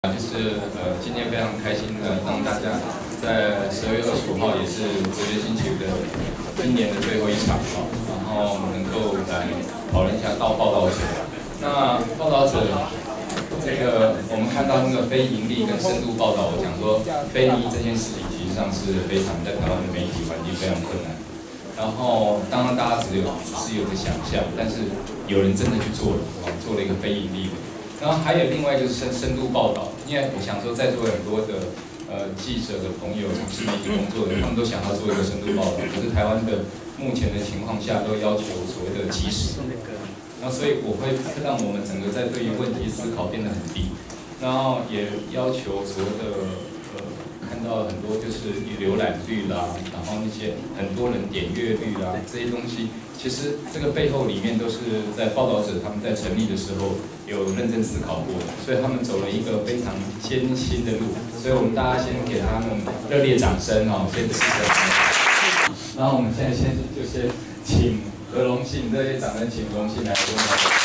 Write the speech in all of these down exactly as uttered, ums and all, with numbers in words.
就是呃，今天非常开心的让大家在十二月二十五号，也是哲学星期五的今年的最后一场哈，然后能够来讨论一下到报道者。那报道者这个，我们看到那个非盈利跟深度报道，我讲说非利这件事情，其实上是非常在台湾的媒体环境非常困难。然后，当然大家只有只是有个想象，但是有人真的去做了，做了一个非盈利的。 然后还有另外就是深深度报道，因为我想说，在座很多的呃记者的朋友，从事媒体工作的，他们都想要做一个深度报道。可是台湾的目前的情况下，都要求所谓的即时。那所以我会让我们整个在对于问题思考变得很低，然后也要求所谓的呃看到很多就是浏览率啦，然后那些很多人点阅率啦这些东西。 其实这个背后里面都是在报道者他们在成立的时候有认真思考过的，所以他们走了一个非常艰辛的路，所以我们大家先给他们热烈掌声哦，先支持他们。然后我们现在先就先请何荣信，热烈掌声请何荣信来跟我们。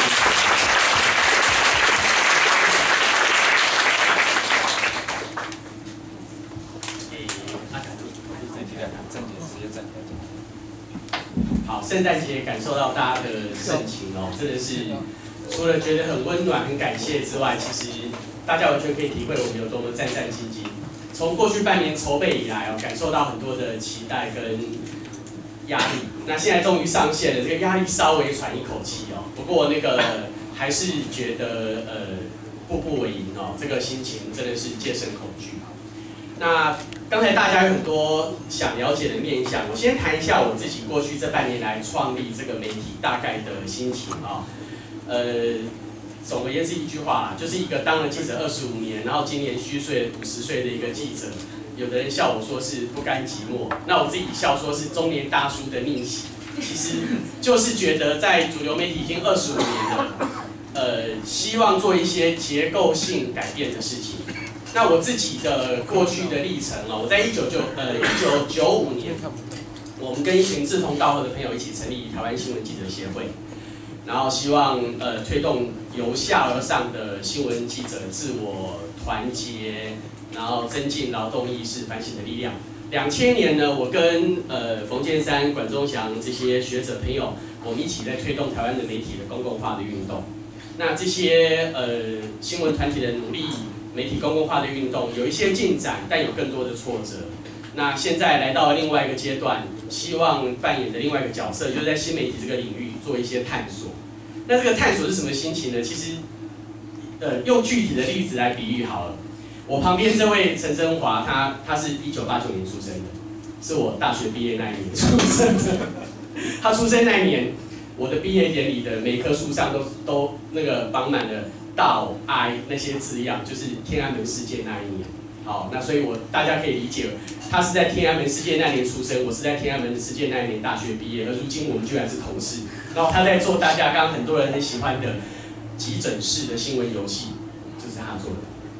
好，圣诞节感受到大家的盛情哦，真的是除了觉得很温暖、很感谢之外，其实大家完全可以体会我们有多么战战兢兢。从过去半年筹备以来哦，感受到很多的期待跟压力。那现在终于上线了，这个压力稍微喘一口气哦。不过那个还是觉得呃步步为营哦，这个心情真的是戒慎恐惧。那 刚才大家有很多想了解的面向，我先谈一下我自己过去这半年来创立这个媒体大概的心情啊。呃，总而言之一句话啦，就是一个当了记者二十五年，然后今年虚岁五十岁的一个记者。有的人笑我说是不甘寂寞，那我自己笑说是中年大叔的逆袭。其实就是觉得在主流媒体已经二十五年了，呃，希望做一些结构性改变的事情。 那我自己的过去的历程哦，我在一九九呃一九九五年，我们跟一群志同道合的朋友一起成立台湾新闻记者协会，然后希望呃推动由下而上的新闻记者自我团结，然后增进劳动意识、反省的力量。两千年呢，我跟呃冯建山、管中祥这些学者朋友，我们一起在推动台湾的媒体的公共化的运动。那这些呃新闻团体的努力。 媒体公共化的运动有一些进展，但有更多的挫折。那现在来到另外一个阶段，希望扮演的另外一个角色，就是在新媒体这个领域做一些探索。那这个探索是什么心情呢？其实，呃，用具体的例子来比喻好了。我旁边这位陈升华，他他是一九八九年出生的，是我大学毕业那一年出生的。他出生那一年，我的毕业典礼的每一棵树上都都那个绑满了。 道哀那些字样，就是天安门事件那一年。好，那所以我大家可以理解，他是在天安门事件那年出生，我是在天安门事件那一年大学毕业，而如今我们居然是同事。然后他在做大家刚刚很多人很喜欢的急诊室的新闻游戏，就是他做的。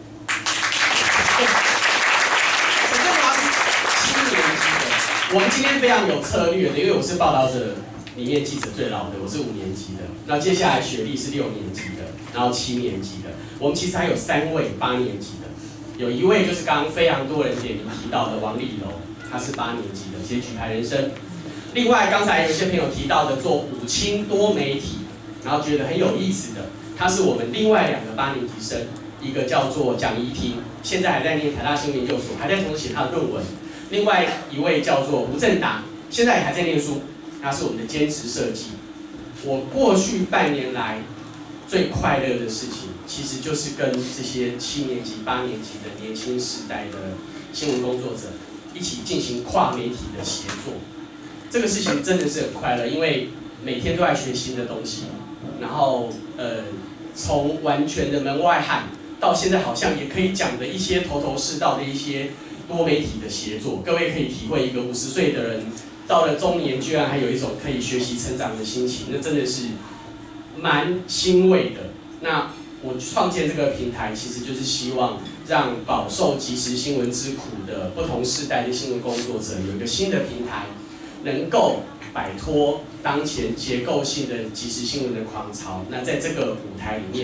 陈振华是七年级的，我们今天非常有策略的，因为我是报道者里面记者最老的，我是五年级的。那接下来学历是六年级的。 然后七年级的，我们其实还有三位八年级的，有一位就是刚刚非常多人点名提到的王立柔，他是八年级的，写举牌人生。另外刚才有一些朋友提到的做五轻多媒体，然后觉得很有意思的，他是我们另外两个八年级生，一个叫做蒋怡婷，现在还在念台大新闻研究所，还在同时写他的论文。另外一位叫做吴正达，现在也还在念书，他是我们的兼职设计。我过去半年来。 最快乐的事情，其实就是跟这些七年级、八年级的年轻时代的新闻工作者一起进行跨媒体的协作。这个事情真的是很快乐，因为每天都在学新的东西。然后，呃，从完全的门外汉，到现在好像也可以讲的一些头头是道的一些多媒体的协作。各位可以体会一个五十岁的人到了中年，居然还有一种可以学习成长的心情，那真的是。 蛮欣慰的。那我创建这个平台，其实就是希望让饱受即时新闻之苦的不同世代的新闻工作者有一个新的平台，能够摆脱当前结构性的即时新闻的狂潮。那在这个舞台里面，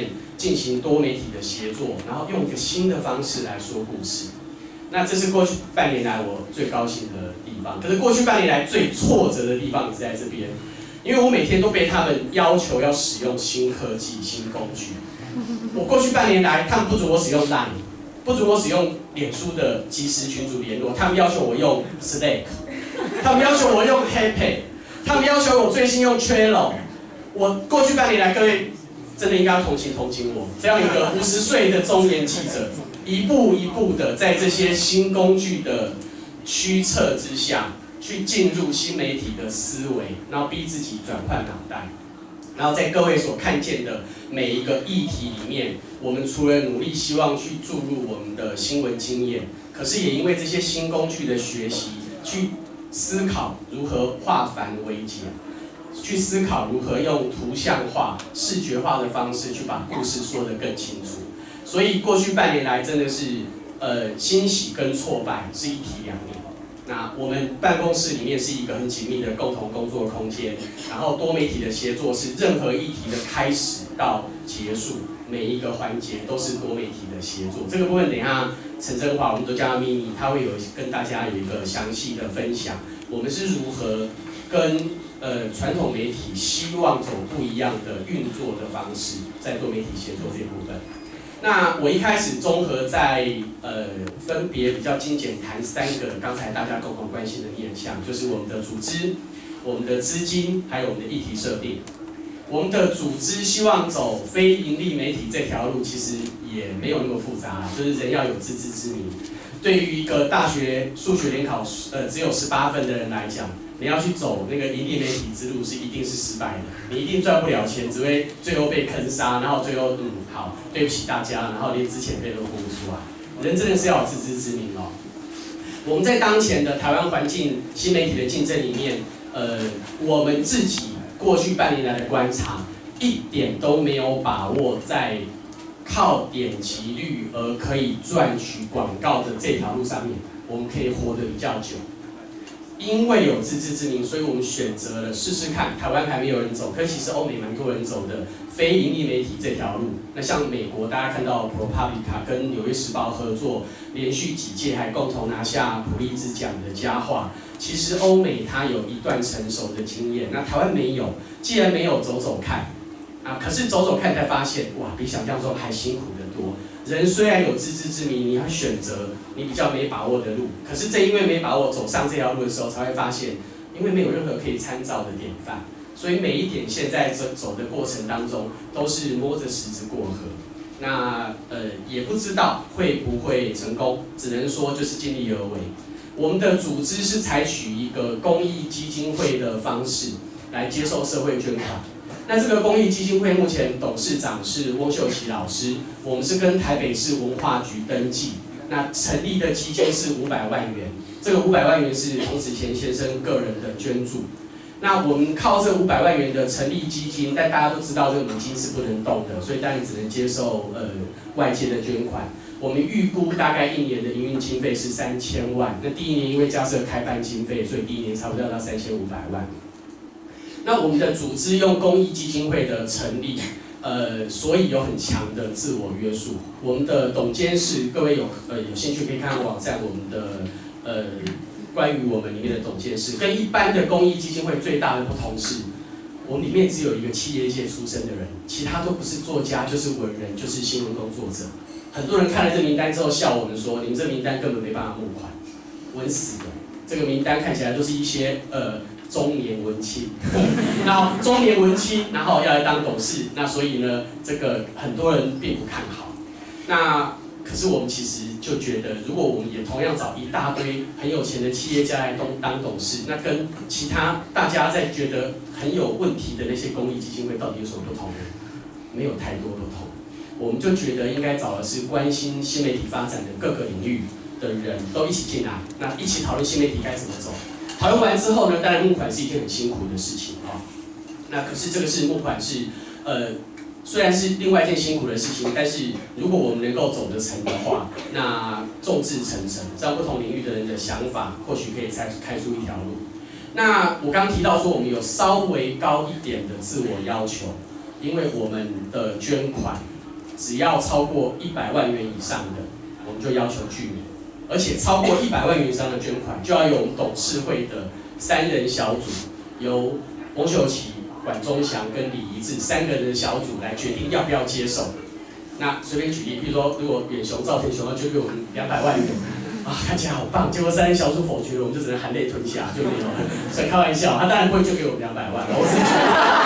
进行多媒体的协作，然后用一个新的方式来说故事。那这是过去半年来我最高兴的地方。可是过去半年来最挫折的地方也是在这边，因为我每天都被他们要求要使用新科技、新工具。我过去半年来，他们不准我使用 Line， 不准我使用脸书的即时群组联络，他们要求我用 Slack， 他们要求我用 Happy， 他们要求我最新用 Trello。我过去半年来，各位真的应该要同情同情我，这样一个五十岁的中年记者，一步一步的在这些新工具的驱策之下，去进入新媒体的思维，然后逼自己转换脑袋。然后在各位所看见的每一个议题里面，我们除了努力希望去注入我们的新闻经验，可是也因为这些新工具的学习，去思考如何化繁为简，去思考如何用图像化、视觉化的方式去把故事说得更清楚。所以过去半年来真的是，呃，欣喜跟挫败是一体两面。那我们办公室里面是一个很紧密的共同工作空间，然后多媒体的协作是任何议题的开始到结束，每一个环节都是多媒体的协作。这个部分等一下陈真华我们都叫他咪咪，他会有跟大家有一个详细的分享，我们是如何跟呃传统媒体希望走不一样的运作的方式，在多媒体协作这部分。那我一开始综合在呃分别比较精简谈三个刚才大家共同关心的面向，就是我们的组织、我们的资金，还有我们的议题设定。我们的组织希望走非盈利媒体这条路，其实也没有那么复杂，就是人要有自知之明。对于一个大学数学联考呃只有十八分的人来讲，你要去走那个盈利媒体之路是一定是失败的，你一定赚不了钱，只会最后被坑杀，然后最后嗯好对不起大家，然后连之前费都付不出来。人真的是要有自知之明哦。我们在当前的台湾环境新媒体的竞争里面，呃，我们自己过去半年来的观察，一点都没有把握在靠点击率而可以赚取广告的这条路上面，我们可以活得比较久。因为有自知之明，所以我们选择了试试看。台湾还没有人走，可其实欧美蛮多人走的非盈利媒体这条路。那像美国，大家看到 ProPublica 跟纽约时报合作，连续几届还共同拿下普利兹奖的佳话。其实欧美它有一段成熟的经验，那台湾没有。既然没有，走走看啊，可是走走看才发现，哇，比想象中还辛苦得多。人虽然有自知之明，你要选择你比较没把握的路，可是正因为没把握走上这条路的时候，才会发现，因为没有任何可以参照的典范，所以每一点现在走走的过程当中，都是摸着石子过河。那呃也不知道会不会成功，只能说就是尽力而为。我们的组织是采取一个公益基金会的方式来接受社会捐款。那这个公益基金会目前董事长是翁秀琪老师，我们是跟台北市文化局登记，那成立的基金是五百万元，这个五百万元是洪子乾先生个人的捐助。那我们靠这五百万元的成立基金，但大家都知道这个美金是不能动的，所以当然只能接受呃外界的捐款。我们预估大概一年的营运经费是三千万，那第一年因为加设开办经费，所以第一年差不多要到三千五百万。那我们的组织用公益基金会的成立，呃，所以有很强的自我约束。我们的董监事，各位有呃有兴趣可以看看网站，我们的呃关于我们里面的董监事，跟一般的公益基金会最大的不同是，我们里面只有一个企业界出身的人，其他都不是作家，就是文人，就是新闻工作者。很多人看了这名单之后笑我们说，你们这名单根本没办法募款，稳死的。这个名单看起来都是一些呃。中年文青，然后中年文青，然后要来当董事，那所以呢，这个很多人并不看好。那可是我们其实就觉得，如果我们也同样找一大堆很有钱的企业家来当当董事，那跟其他大家在觉得很有问题的那些公益基金会到底有什么不同呢？没有太多不同。我们就觉得应该找的是关心新媒体发展的各个领域的人都一起进来，那一起讨论新媒体该怎么走。讨论完之后呢，当然募款是一件很辛苦的事情啊、哦。那可是这个是募款是，呃，虽然是另外一件辛苦的事情，但是如果我们能够走得成的话，那众志成城，让不同领域的人的想法或许可以开开出一条路。那我刚刚提到说，我们有稍微高一点的自我要求，因为我们的捐款只要超过一百万元以上的，我们就要求具名，而且超过一百万元以上的捐款，就要由我们董事会的三人小组，由翁秀琪、管中祥跟李怡智三个人的小组来决定要不要接受。那随便举例，比如说，如果远雄、赵天雄要捐给我们两百万元，啊，看起来好棒，结果三人小组否决了，我们就只能含泪吞下，就没有了。所以开玩笑，他当然不会捐给我们两百万，我自己觉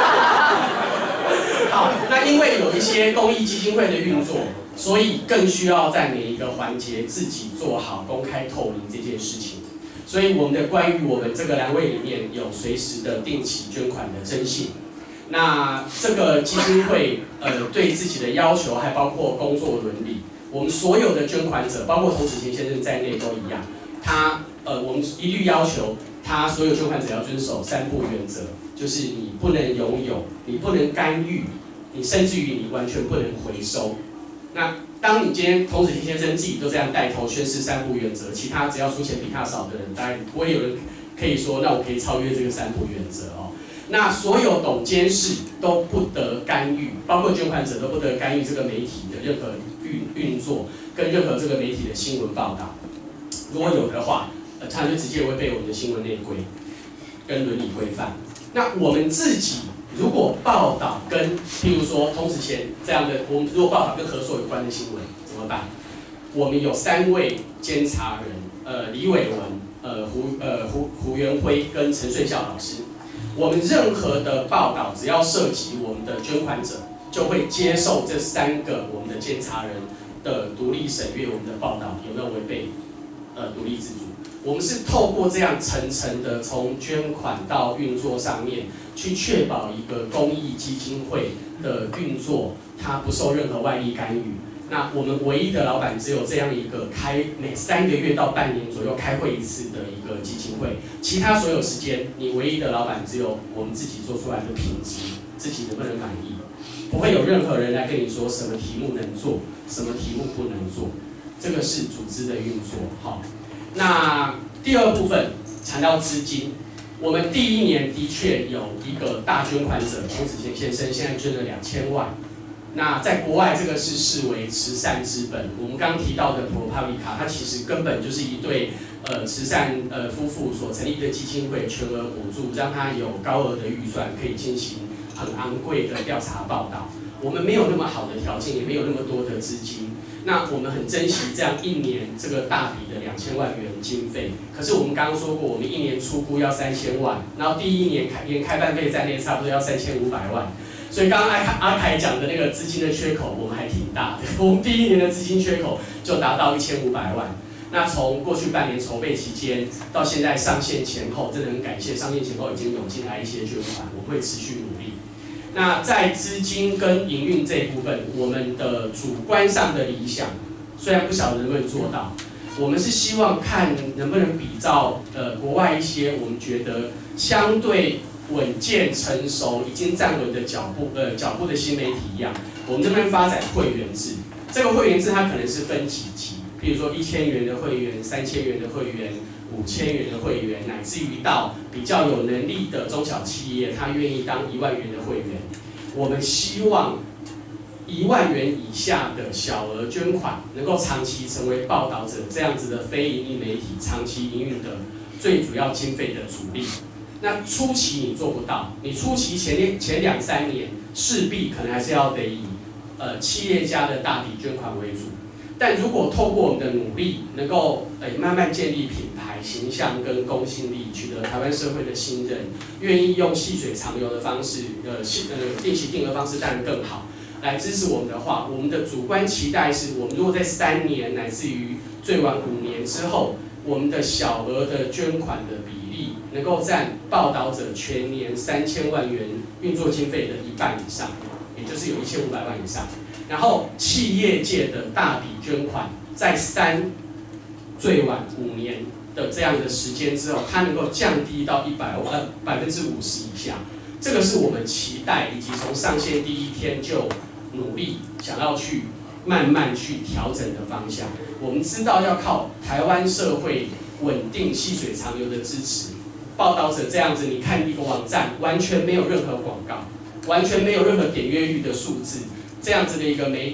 得。好，那因为有一些公益基金会的运作，所以更需要在每一个环节自己做好公开透明这件事情。所以我们的关于我们这个栏位里面有随时的定期捐款的征信。那这个基金会呃对自己的要求还包括工作伦理，我们所有的捐款者，包括童子贤先生在内都一样，他呃我们一律要求他所有捐款者要遵守三不原则，就是你不能拥有，你不能干预，你甚至于你完全不能回收。那当你今天童子贤先生自己都这样带头宣示三不原则，其他只要出钱比他少的人，当然不会有人可以说，那我可以超越这个三不原则哦。那所有董监事都不得干预，包括捐款者都不得干预这个媒体的任何运运作，跟任何这个媒体的新闻报道。如果有的话，呃，他就直接违背我们的新闻内规跟伦理规范。那我们自己如果报道跟譬如说童子贤这样的，我们如果报道跟合作有关的新闻怎么办？我们有三位监察人，呃，李伟文、呃胡呃胡胡元辉跟陈顺孝老师。我们任何的报道，只要涉及我们的捐款者，就会接受这三个我们的监察人的独立审阅我们的报道有没有违背呃独立自主。我们是透过这样层层的从捐款到运作上面，去确保一个公益基金会的运作，它不受任何外力干预。那我们唯一的老板只有这样一个开每三个月到半年左右开会一次的一个基金会，其他所有时间你唯一的老板只有我们自己做出来的品质，自己能不能满意，不会有任何人来跟你说什么题目能做，什么题目不能做，这个是组织的运作。好，那第二部分谈到资金，我们第一年的确有一个大捐款者童子贤先生，现在捐了两千万。那在国外，这个是视为慈善资本。我们刚刚提到的普罗帕利卡，它其实根本就是一对呃慈善呃夫妇所成立的基金会，全额补助，让他有高额的预算，可以进行很昂贵的调查报道。我们没有那么好的条件，也没有那么多的资金。那我们很珍惜这样一年这个大笔的两千万元经费。可是我们刚刚说过，我们一年初估要三千万，然后第一年开连开办费在内，差不多要三千五百万。所以刚刚阿凯阿凯讲的那个资金的缺口，我们还挺大的。我们第一年的资金缺口就达到一千五百万。那从过去半年筹备期间到现在上线前后，真的很感谢上线前后已经涌进来一些捐款，我们会持续努力。那在资金跟营运这一部分，我们的主观上的理想，虽然不晓得能不能做到，我们是希望看能不能比照呃国外一些我们觉得相对稳健成熟、已经站稳的脚步呃脚步的新媒体一样，我们这边发展会员制。这个会员制它可能是分几级，比如说一千元的会员、三千元的会员、五千元的会员，乃至于到比较有能力的中小企业，他愿意当一万元的会员。我们希望一万元以下的小额捐款，能够长期成为报道者这样子的非营利媒体长期营运的最主要经费的主力。那初期你做不到，你初期前前两三年势必可能还是要得以呃企业家的大笔捐款为主。但如果透过我们的努力，能够呃慢慢建立品牌形象跟公信力，取得台湾社会的信任，愿意用细水长流的方式，呃细呃定期定额方式当然更好，来支持我们的话，我们的主观期待是我们如果在三年乃至于最晚五年之后，我们的小额的捐款的比例能够占报道者全年三千万元运作经费的一半以上，也就是有一千五百万以上。然后企业界的大笔捐款，在三最晚五年的这样的时间之后，它能够降低到一百呃百分之五十以下。这个是我们期待以及从上线第一天就努力想要去慢慢去调整的方向。我们知道要靠台湾社会稳定细水长流的支持，报道者这样子，你看一个网站完全没有任何广告，完全没有任何点阅率的数字。这样子的一个媒体，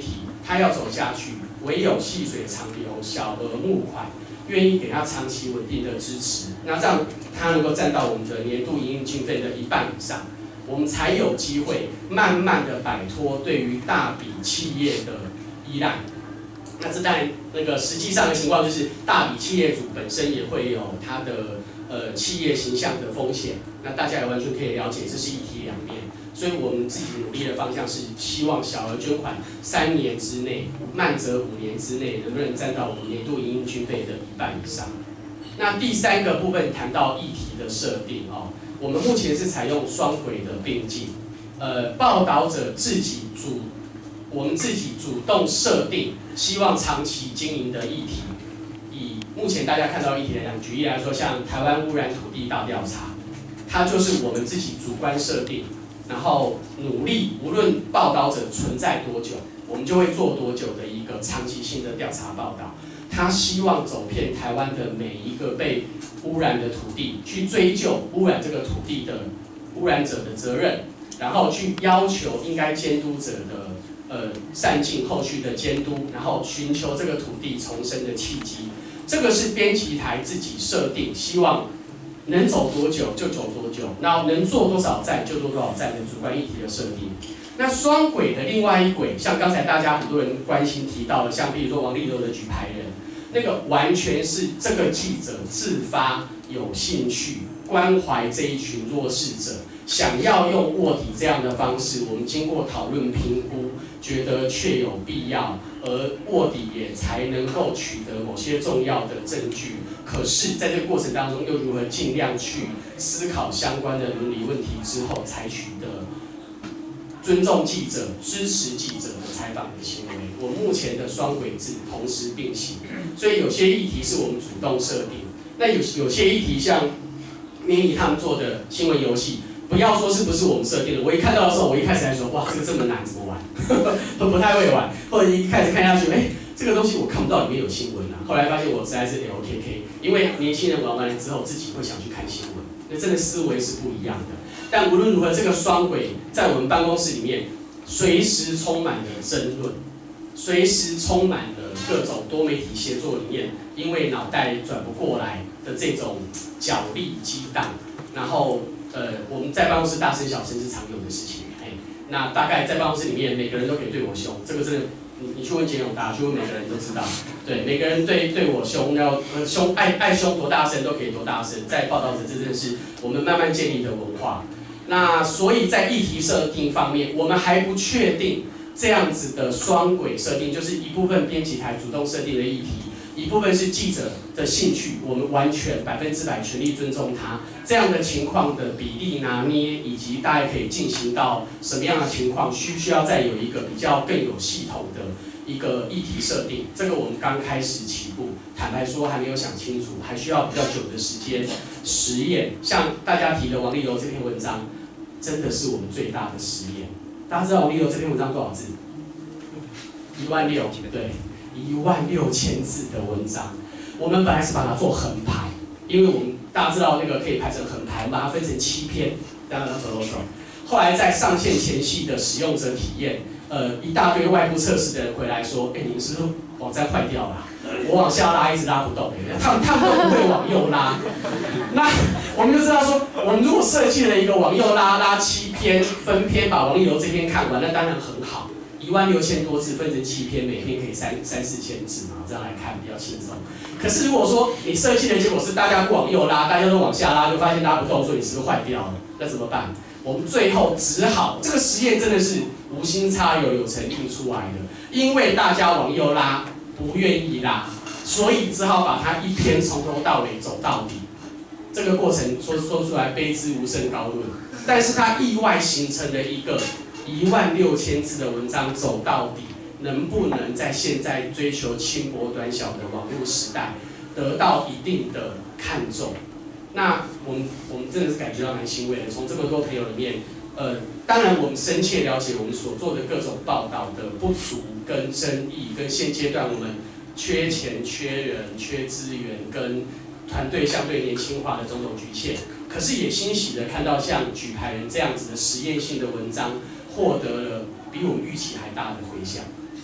他要走下去，唯有细水长流、小额募款，愿意给他长期稳定的支持，那这样他能够占到我们的年度营运经费的一半以上，我们才有机会慢慢的摆脱对于大笔企业的依赖。那这当然，那个实际上的情况就是，大笔企业主本身也会有他的呃企业形象的风险。那大家也完全可以了解，这是一体两面。所以我们自己努力的方向是希望小额捐款三年之内，慢则五年之内，能不能占到我们年度营运经费的一半以上？那第三个部分谈到议题的设定哦，我们目前是采用双轨的并进，呃，报道者自己主，我们自己主动设定，希望长期经营的议题。以目前大家看到议题来讲，举例来说，像台湾污染土地大调查，它就是我们自己主观设定。然后努力，无论报道者存在多久，我们就会做多久的一个长期性的调查报道。他希望走遍台湾的每一个被污染的土地，去追究污染这个土地的污染者的责任，然后去要求应该监督者的呃善尽后续的监督，然后寻求这个土地重生的契机。这个是编辑台自己设定，希望能走多久就走多久，然后能做多少站就做多少站的主观议题的设定。那双轨的另外一轨，像刚才大家很多人关心提到的，像比如说王力柔的举牌人，那个完全是这个记者自发有兴趣关怀这一群弱势者，想要用卧底这样的方式，我们经过讨论评估，觉得确有必要，而卧底也才能够取得某些重要的证据。可是，在这个过程当中，又如何尽量去思考相关的伦理问题之后，采取的尊重记者、支持记者的采访的行为？我目前的双轨制同时并行，所以有些议题是我们主动设定，那有有些议题像免以他们做的新闻游戏，不要说是不是我们设定的，我一看到的时候，我一开始还说哇，这个这么难，怎么玩？都不太会玩，或者一开始看下去，哎。这个东西我看不到里面有新闻啊，后来发现我实在是 L K K， 因为年轻人玩完了之后自己会想去看新闻，那真的思维是不一样的。但无论如何，这个双轨在我们办公室里面随时充满了争论，随时充满了各种多媒体协作里面因为脑袋转不过来的这种角力激荡，然后呃我们在办公室大声小声是常有的事情，哎，那大概在办公室里面每个人都可以对我凶，这个真的。你你去问简永达，去问每个人都知道，对，每个人对对我凶，要呃凶爱爱凶多大声都可以多大声，在报道者这真的是我们慢慢建立的文化。那所以在议题设定方面，我们还不确定这样子的双轨设定，就是一部分编辑台主动设定的议题，一部分是记者的兴趣，我们完全百分之百全力尊重他。这样的情况的比例拿捏，以及大概可以进行到什么样的情况，需不需要再有一个比较更有系统的一个议题设定？这个我们刚开始起步，坦白说还没有想清楚，还需要比较久的时间实验。像大家提的王力柔这篇文章，真的是我们最大的实验。大家知道王力柔这篇文章多少字？一万六，对，一万六千字的文章。我们本来是把它做横排，因为我们大家知道那个可以排成横排，我们把它分成七篇，这样走走走。后来在上线前夕的使用者体验，呃，一大堆外部测试的人回来说，哎，你们是不是网站坏掉了？我往下拉一直拉不动，他们他们都不会往右拉。那我们就知道说，我们如果设计了一个往右拉拉七篇分篇，把王力柔这篇看完，那当然很好。一万六千多字分成七篇，每篇可以三三四千字嘛，这样来看比较轻松。可是如果说你设计的结果是大家不往右拉，大家都往下拉，就发现拉不动，说你是不是坏掉了？那怎么办？我们最后只好，这个实验真的是无心插柳有成印出来的，因为大家往右拉不愿意拉，所以只好把它一篇从头到尾走到底。这个过程说说出来卑之无甚高论，但是它意外形成了一个一万六千字的文章走到底，能不能在现在追求轻薄短小的网络时代得到一定的看重？那我们我们真的是感觉到蛮欣慰的。从这么多朋友里面，呃，当然我们深切了解我们所做的各种报道的不足跟争议，跟现阶段我们缺钱、缺人、缺资源，跟团队相对年轻化的种种局限。可是也欣喜的看到像举牌人这样子的实验性的文章，获得了比我们预期还大的回响。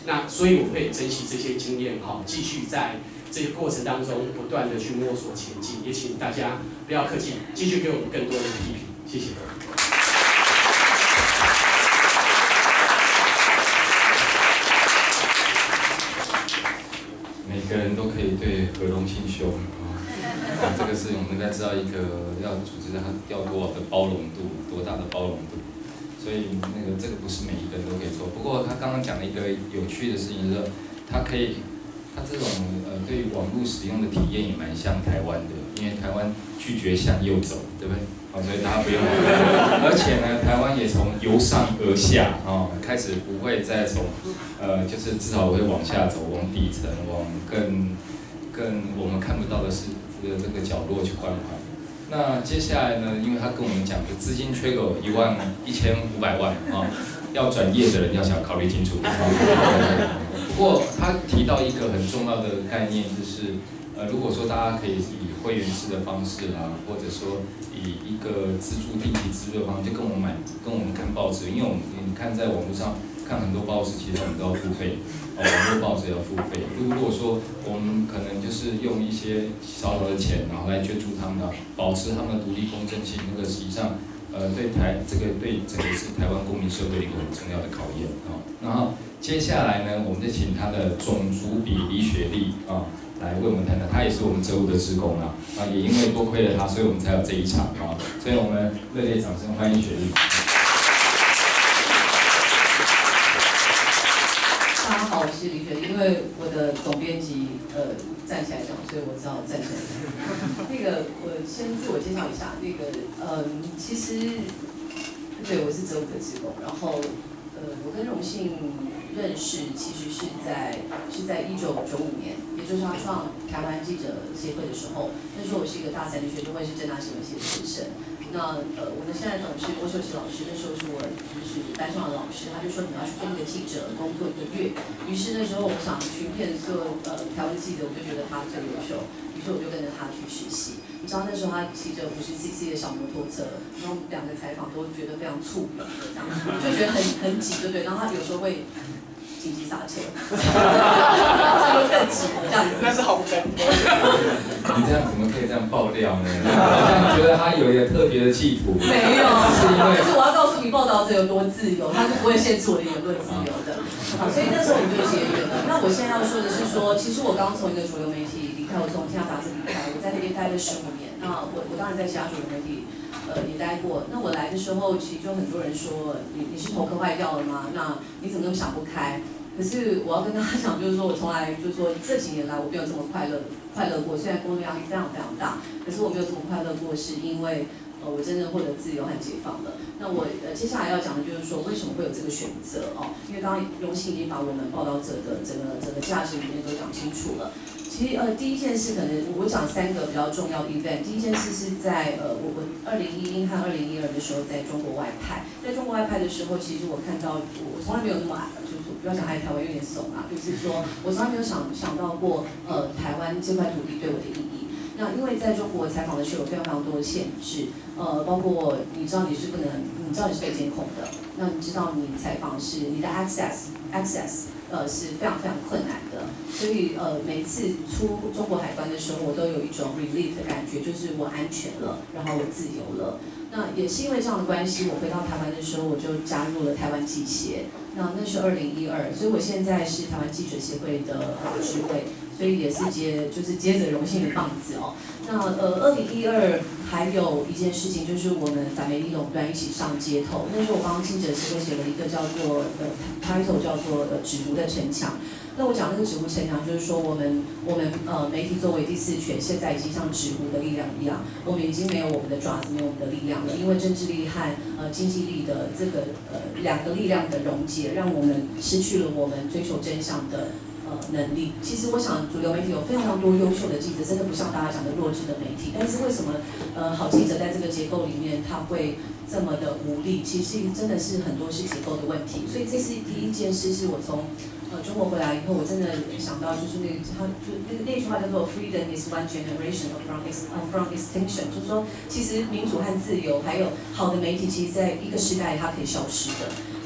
那所以我会珍惜这些经验，哈，继续在这个过程当中不断的去摸索前进。也请大家不要客气，继续给我们更多的批评，谢谢。 每个人都可以对何荣心凶啊，这个是我们应该知道一个要组织它要多少的包容度，多大的包容度。所以那个这个不是每一个人都可以做。不过他刚刚讲了一个有趣的事情，就是他可以，他这种呃对于网络使用的体验也蛮像台湾的，因为台湾拒绝向右走，对不对？好，所以大家不用。而且呢，台湾也从由上而下啊、哦，开始不会再从呃，就是至少会往下走，往底层，往更更我们看不到的是的这个角落去关怀。那接下来呢？因为他跟我们讲的资金缺口一万一千五百万啊，要转业的人要想考虑清楚。不过他提到一个很重要的概念，就是呃，如果说大家可以以会员制的方式啦，或者说以一个资助定期资助的方式，就跟我们买跟我们看报纸，因为我们你看在网络上看很多报纸，其实我们都要付费。哦，网络报纸要付费。如果说我们可能就是用一些少少的钱，然后来捐助他们，保持他们的独立公正性，那个实际上，呃，对台这个对整个是台湾公民社会的一个很重要的考验啊。然后接下来呢，我们就请他的种族比李雪莉啊来为我们谈谈，他也是我们责务的志工啊，啊也因为多亏了他，所以我们才有这一场啊。所以我们热烈掌声欢迎雪莉。 大家好，我是李雪莉。因为我的总编辑呃站起来讲，所以我只好站起来讲。那个我先自我介绍一下，那个嗯，其实对我是责务的志工，然后呃我跟荣幸认识其实是在是在一九九五年，也就是他创台湾记者协会的时候，那时候我是一个大三的学生会，是政大新闻系的学生。那呃，我们现在董事郭秀琪老师，那时候是我就是班上的老师，他就说你要去跟一个记者工作一个月。于是那时候我想群骗所有呃条的记者，我就觉得他最优秀，于是我就跟着他去实习。你知道那时候他骑着五十 C C 的小摩托车，然后两个采访都觉得非常触鼻的这样，就觉得很很挤，对不对？然后他有时候会紧急刹车，就更挤这样子。 那是红灯。 你这样怎么可以这样爆料呢？好像觉得他有一个特别的企图。 没有， 是因为就是我要告诉你，报道者有多自由，他是不会限制我的言论自由的。好，所以那时候我们就结缘了。那我现在要说的是说，其实我刚从一个主流媒体离开，我从《天下杂志》离开，我在那边待了十五年。那我我当然在其他主流媒体呃也待过。那我来的时候，其实就很多人说你你是头壳坏掉了吗？那你怎么那么想不开？可是我要跟大家讲，就是说我从来就是说这几年来我没有这么快乐快乐过。虽然工作压力非常非常大，可是我没有这么快乐过，是因为呃我真正获得自由和解放了。那我呃接下来要讲的就是说为什么会有这个选择哦？因为刚刚荣幸已经把我们报道者的整个整个价值理念都讲清楚了。其实呃第一件事可能我讲三个比较重要的 event。第一件事是在呃我我二零一零和二零一二的时候在中国外派，在中国外派的时候，其实我看到我我从来没有那么矮，就是不要讲爱台湾有点怂啊，就是说我从来没有想想到过呃台湾这块土地对我的意义。那因为在中国采访的时候有非常非常多的限制，呃，包括你知道你是不能，你知道你是被监控的，那你知道你采访是你的 access access 呃是非常非常困难的，所以呃每次出中国海关的时候，我都有一种 relief 的感觉，就是我安全了，然后我自由了。那也是因为这样的关系，我回到台湾的时候，我就加入了台湾记协。那那是二零一二，所以我现在是台湾记者协会的呃职位。所以也是接就是接着荣幸的棒子哦。那呃，二零一二还有一件事情就是我们反媒体垄断一起上街头。那时候我帮记者协会写了一个叫做呃 title 叫做呃纸糊的城墙。那我讲那个纸糊城墙，就是说我们我们呃媒体作为第四权，现在已经像纸糊的力量一样，我们已经没有我们的爪子，没有我们的力量了，因为政治力和呃经济力的这个呃两个力量的溶解，让我们失去了我们追求真相的。呃，能力其实我想，主流媒体有非常非常多优秀的记者，真的不像大家讲的弱智的媒体。但是为什么呃好记者在这个结构里面他会这么的无力？其实真的是很多是结构的问题。所以这是第一件事，是我从呃中国回来以后，我真的想到就是那个他就那那句话叫做 "Freedom is one generation from ex from extinction"， 就是说其实民主和自由还有好的媒体，其实在一个时代它可以消失的。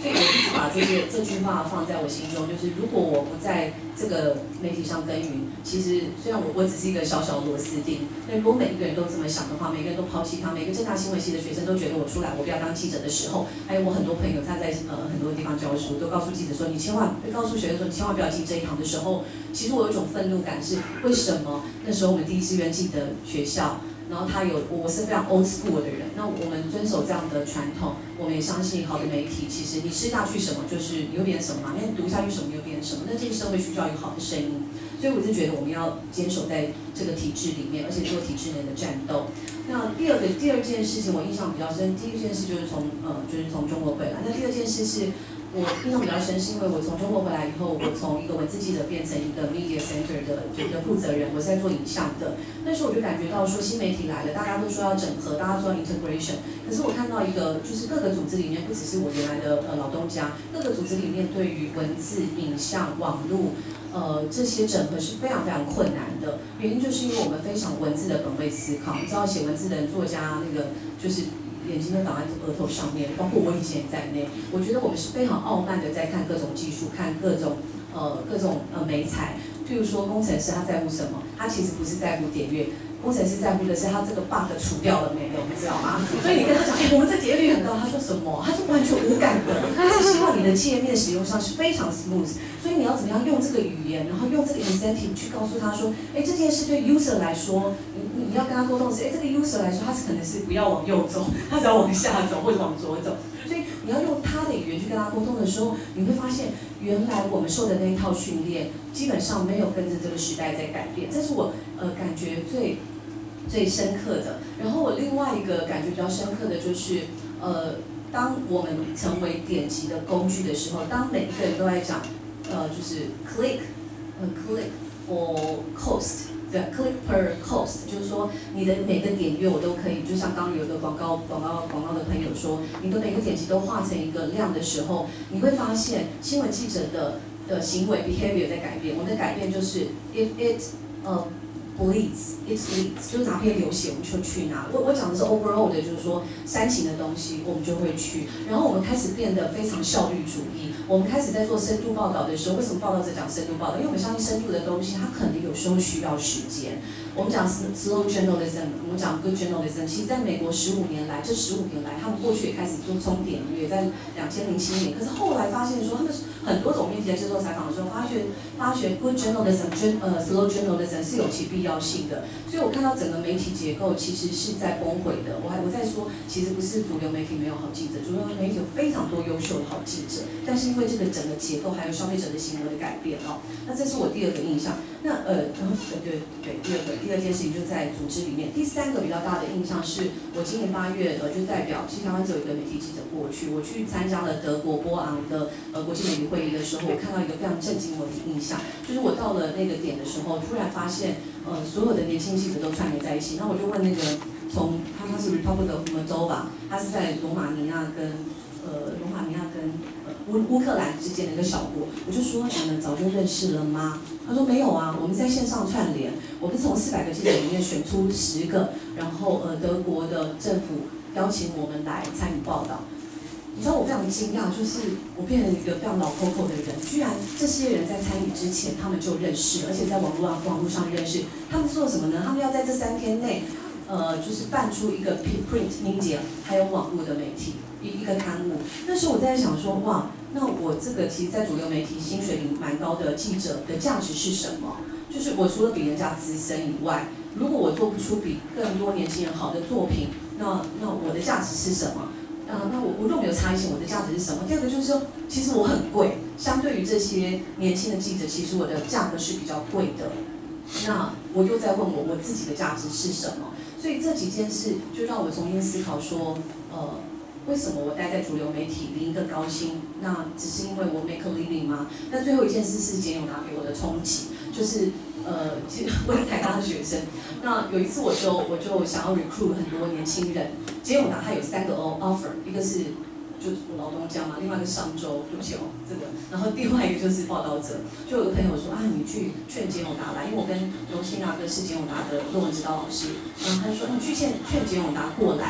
所以我一直把这些这句话放在我心中，就是如果我不在这个媒体上耕耘，其实虽然我我只是一个小小螺丝钉，但如果每一个人都这么想的话，每个人都抛弃他，每个政大新闻系的学生都觉得我出来我不要当记者的时候，还有我很多朋友他在呃很多地方教书，都告诉记者说你千万告诉学生说你千万不要进这一行的时候，其实我有一种愤怒感是为什么那时候我们第一志愿进的学校。然后他有，我是非常 old school 的人。那我们遵守这样的传统，我们也相信好的媒体，其实你吃下去什么，就是你会变成什么嘛。你读下去什么，你就变成什么。那这个社会需要一个好的声音，所以我是觉得我们要坚守在这个体制里面，而且做体制内的战斗。那第二个第二件事情我印象比较深，第一件事就是从呃就是从中国回来。那第二件事是。我印象比较深，是因为我从中国回来以后，我从一个文字记者变成一个 media center 的的负责人，我是在做影像的。那时候我就感觉到说新媒体来了，大家都说要整合，大家说要 integration。可是我看到一个，就是各个组织里面，不只是我原来的呃老东家，各个组织里面对于文字、影像、网络。呃，这些整合是非常非常困难的，原因就是因为我们非常文字的本位思考。你知道，写文字的人、作家，那个就是眼睛都挡在额头上面，包括我以前也在内。我觉得我们是非常傲慢的在看各种技术，看各种呃各种呃媒材。譬如说，工程师他在乎什么？他其实不是在乎点阅。工程师在乎的是他这个 bug 除掉了没有，你知道吗？所以你跟他讲，哎、欸，我们这点阅率很高，他说什么？他是完全无感的，他是希望你的界面使用上是非常 smooth。所以你要怎么样用这个语言，然后用这个 incentive 去告诉他说，哎、欸，这件事对 user 来说，你你要跟他沟通的是，哎、欸，这个 user 来说，他是可能是不要往右走，他只要往下走或者往左走。所以你要用他的语言去跟他沟通的时候，你会发现，原来我们受的那一套训练，基本上没有跟着这个时代在改变。这是我呃感觉最。最深刻的，然后我另外一个感觉比较深刻的就是，呃，当我们成为点击的工具的时候，当每一个人都在讲，呃，就是 click， 呃 click for cost， 对 ，click per cost， 就是说你的每个点阅我都可以，就像刚刚有一个广告广告广告的朋友说，你的每个点击都化成一个量的时候，你会发现新闻记者的的行为 behavior 在改变。我们的改变就是 if it， 呃。bleeds, it leads， 就是哪边流血我们就去哪。我我讲的是 overall 的，就是说煽情的东西我们就会去。然后我们开始变得非常效率主义。我们开始在做深度报道的时候，为什么报道者讲深度报道？因为我们相信深度的东西，它可能有时候需要时间。我们讲 slow journalism， 我们讲 good journalism， 其实在美国十五年来，这十五年来，他们过去也开始做冲点阅，在两千零七年。可是后来发现说，他们很多种媒体在接受采访的时候，发觉发觉 good journalism， 呃 slow journalism 是有其必要性的。所以我看到整个媒体结构其实是在崩毁的。我还我在说，其实不是主流媒体没有好记者，主流媒体有非常多优秀的好记者，但是因为这个整个结构还有消费者的行为的改变哦，那这是我第二个印象。那呃，然后对对，第二个第二件事情就在组织里面。第三个比较大的印象是我今年八月呃就代表，其实台湾只有一个媒体记者过去，我去参加了德国波昂的呃国际媒体会议的时候，我看到一个非常震惊我的印象，就是我到了那个点的时候，突然发现呃所有的年轻记者都串联在一起，那我就问那个从他他是 Republic of Moldova， 他是在罗马尼亚跟呃罗马尼亚跟呃乌乌克兰之间的一个小国，我就说你们早就认识了吗？他说没有啊，我们在线上串联，我们从四百个记者里面选出十个，然后呃德国的政府邀请我们来参与报道。你知道我非常惊讶，就是我变成一个非常老 Coco 的人，居然这些人在参与之前他们就认识，而且在网络上网络上认识。他们做什么呢？他们要在这三天内，呃，就是办出一个 print media， 还有网络的媒体一一个刊物。那时候我在想说，哇，那我这个其实，在主流媒体薪水领蛮高的记者的价值是什么？就是我除了比人家资深以外，如果我做不出比更多年轻人好的作品，那那我的价值是什么？呃，那我我若没有差异性，我的价值是什么？第二个就是说，其实我很贵，相对于这些年轻的记者，其实我的价格是比较贵的。那我又在问我我自己的价值是什么？所以这几件事就让我重新思考说，呃，为什么我待在主流媒体领一个高薪？那只是因为我 make a living 吗？那最后一件事是简永达给我的冲击，就是呃，其实我是台大的学生，那有一次我就我就想要 recruit 很多年轻人，简永达他有三个 offer， 一个是就是我老东家嘛，另外一个上周，对不起哦，这个，然后另外一个就是报道者，就有个朋友说啊，你去劝简永达来，因为我跟荣兴啊跟是简永达的论文指导老师，然后他说你去劝劝简永达过来，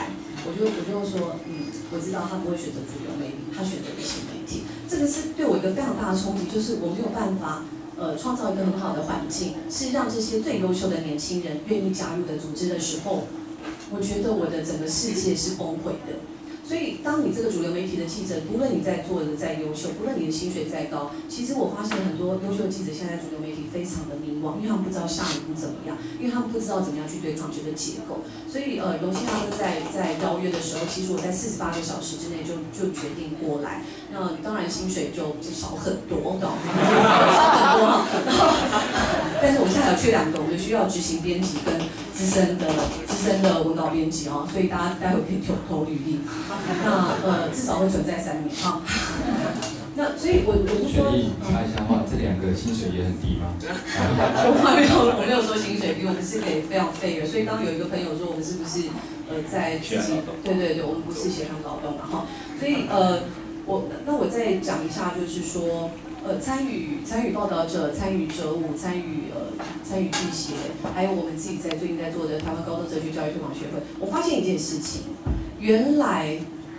我就我就说，嗯，我知道他不会选择主流媒体，他选择了新媒体。这个是对我一个非常大的冲击，就是我没有办法。呃，创造一个很好的环境，是让这些最优秀的年轻人愿意加入的组织的时候，我觉得我的整个世界是崩溃的。所以，当你这个主流媒体的记者，不论你在做的再优秀，不论你的薪水再高，其实我发现很多优秀的记者现在主流媒体非常的迷惘，因为他们不知道下一步怎么样，因为他们不知道怎么样去对抗这个结构。所以，呃，荣幸大哥在在邀约的时候，其实我在四十八个小时之内就就决定过来。那当然薪水就少很多，少很多哈。但是我们现在有缺两个，我们需要执行编辑跟资深的资深的文稿编辑哦，所以大家待会可以投投履历。那呃至少会存在三年哈。那所以我我就说， 学弟查一下的话，这两个薪水也很低吗？ 我没有我没有说薪水低，我们是给非常 fair。所以当有一个朋友说我们是不是呃在自己对对对，我们不是协商劳动嘛哈。所以呃我那我再讲一下，就是说。呃，参与参与报道者，参与哲舞，参与呃参与记协，还有我们自己在最近在做的台湾高等哲学教育推广学会，我发现一件事情，原来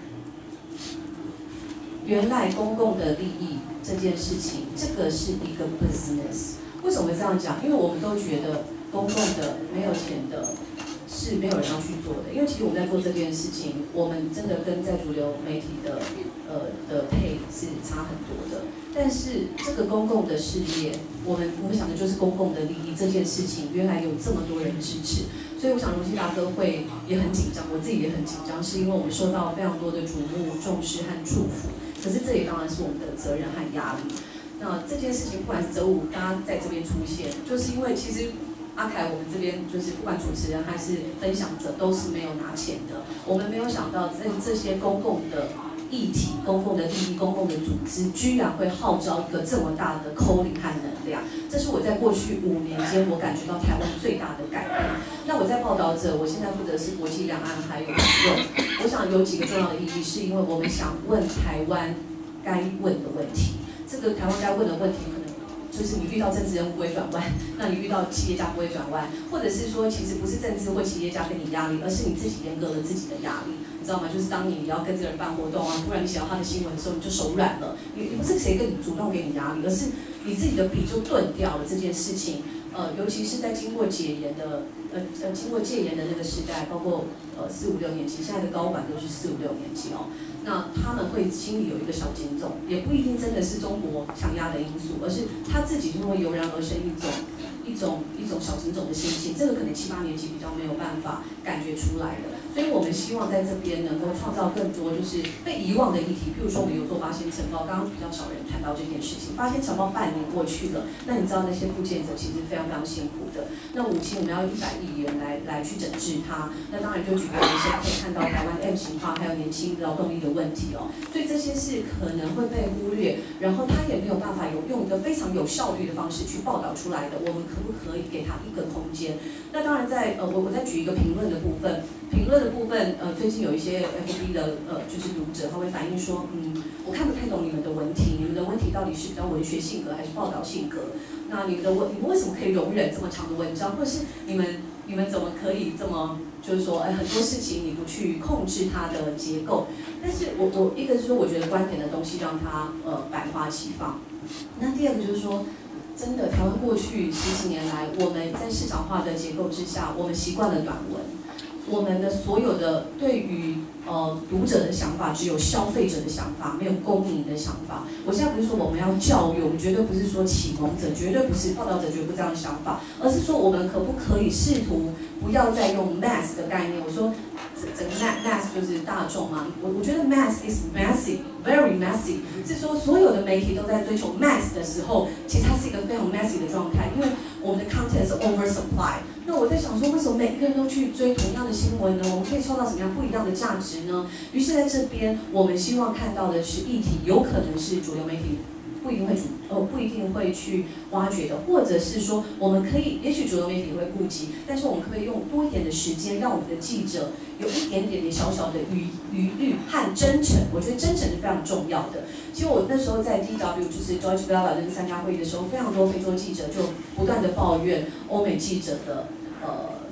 原来公共的利益这件事情，这个是一个 business。为什么会这样讲？因为我们都觉得公共的没有钱的是没有人要去做的，因为其实我们在做这件事情，我们真的跟在主流媒体的呃的配是差很多的。但是这个公共的事业，我们我们想的就是公共的利益这件事情，原来有这么多人支持，所以我想荣幸大哥会也很紧张，我自己也很紧张，是因为我们受到非常多的瞩目、重视和祝福。可是这也当然是我们的责任和压力。那这件事情，不管是哲武大家在这边出现，就是因为其实阿凯我们这边就是不管主持人还是分享者都是没有拿钱的，我们没有想到这这些公共的议题、公共的利益、公共的组织，居然会号召一个这么大的 calling 和能量。这是我在过去五年间我感觉到台湾最大的改变。那我在报道者，我现在负责是国际两岸还有舆论。我想有几个重要的意义，是因为我们想问台湾该问的问题。这个台湾该问的问题，可能就是你遇到政治人物不会转弯，那你遇到企业家不会转弯，或者是说，其实不是政治或企业家给你压力，而是你自己严格了自己的压力。你知道吗？就是当你要跟这个人办活动啊，突然你写到他的新闻的时候，你就手软了。你你不是谁跟你主动给你压力，而是你自己的笔就钝掉了这件事情。呃，尤其是在经过戒严的呃呃经过戒严的那个时代，包括呃四五六年级，现在的高管都是四五六年级哦。那他们会心里有一个小警钟，也不一定真的是中国强压的因素，而是他自己就会油然而生一种一种一种小警钟的心情。这个可能七八年级比较没有办法感觉出来的。所以我们希望在这边能够创造更多就是被遗忘的议题，譬如说我们有做发现晨报，刚刚比较少人谈到这件事情。发现晨报半年过去了，那你知道那些复健者其实非常非常辛苦的。那五期我们要一百亿元来来去整治它，那当然就举个例，现在可以看到台湾 M 型化还有年轻劳动力的问题哦，所以这些是可能会被忽略，然后他也没有办法有用一个非常有效率的方式去报道出来的。我们可不可以给他一个空间？那当然在呃我我再举一个评论的部分。评论的部分，呃，最近有一些 F B 的呃，就是读者他会反映说，嗯，我看不太懂你们的文体，你们的文体到底是比较文学性格还是报道性格？那你们的文，你们为什么可以容忍这么长的文章，或者是你们你们怎么可以这么，就是说，哎，很多事情你不去控制它的结构？但是我我一个是说，我觉得观点的东西让它呃百花齐放。那第二个就是说。真的，台湾过去十几年来，我们在市场化的结构之下，我们习惯了短文。我们的所有的对于呃读者的想法，只有消费者的想法，没有公民的想法。我现在不是说我们要教育，我们绝对不是说启蒙者，绝对不是报道者，绝对不这样的想法，而是说我们可不可以试图不要再用 mass 的概念？我说整个 mass 就是大众嘛，我我觉得 mass is massive。Very messy， 是说所有的媒体都在追求 mass 的时候，其实它是一个非常 messy 的状态，因为我们的 content 是 oversupply。那我在想说，为什么每个人都去追同样的新闻呢？我们可以创造什么样不一样的价值呢？于是在这边，我们希望看到的是议题，有可能是主流媒体不一定会主呃不一定会去挖掘的，或者是说我们可以，也许主流媒体会顾及，但是我们可以用多一点的时间，让我们的记者有一点点的小小的余余虑和真诚。我觉得真诚是非常重要的。其实我那时候在 D W 就是 Deutsche Welle 那参加会议的时候，非常多非洲记者就不断的抱怨欧美记者的呃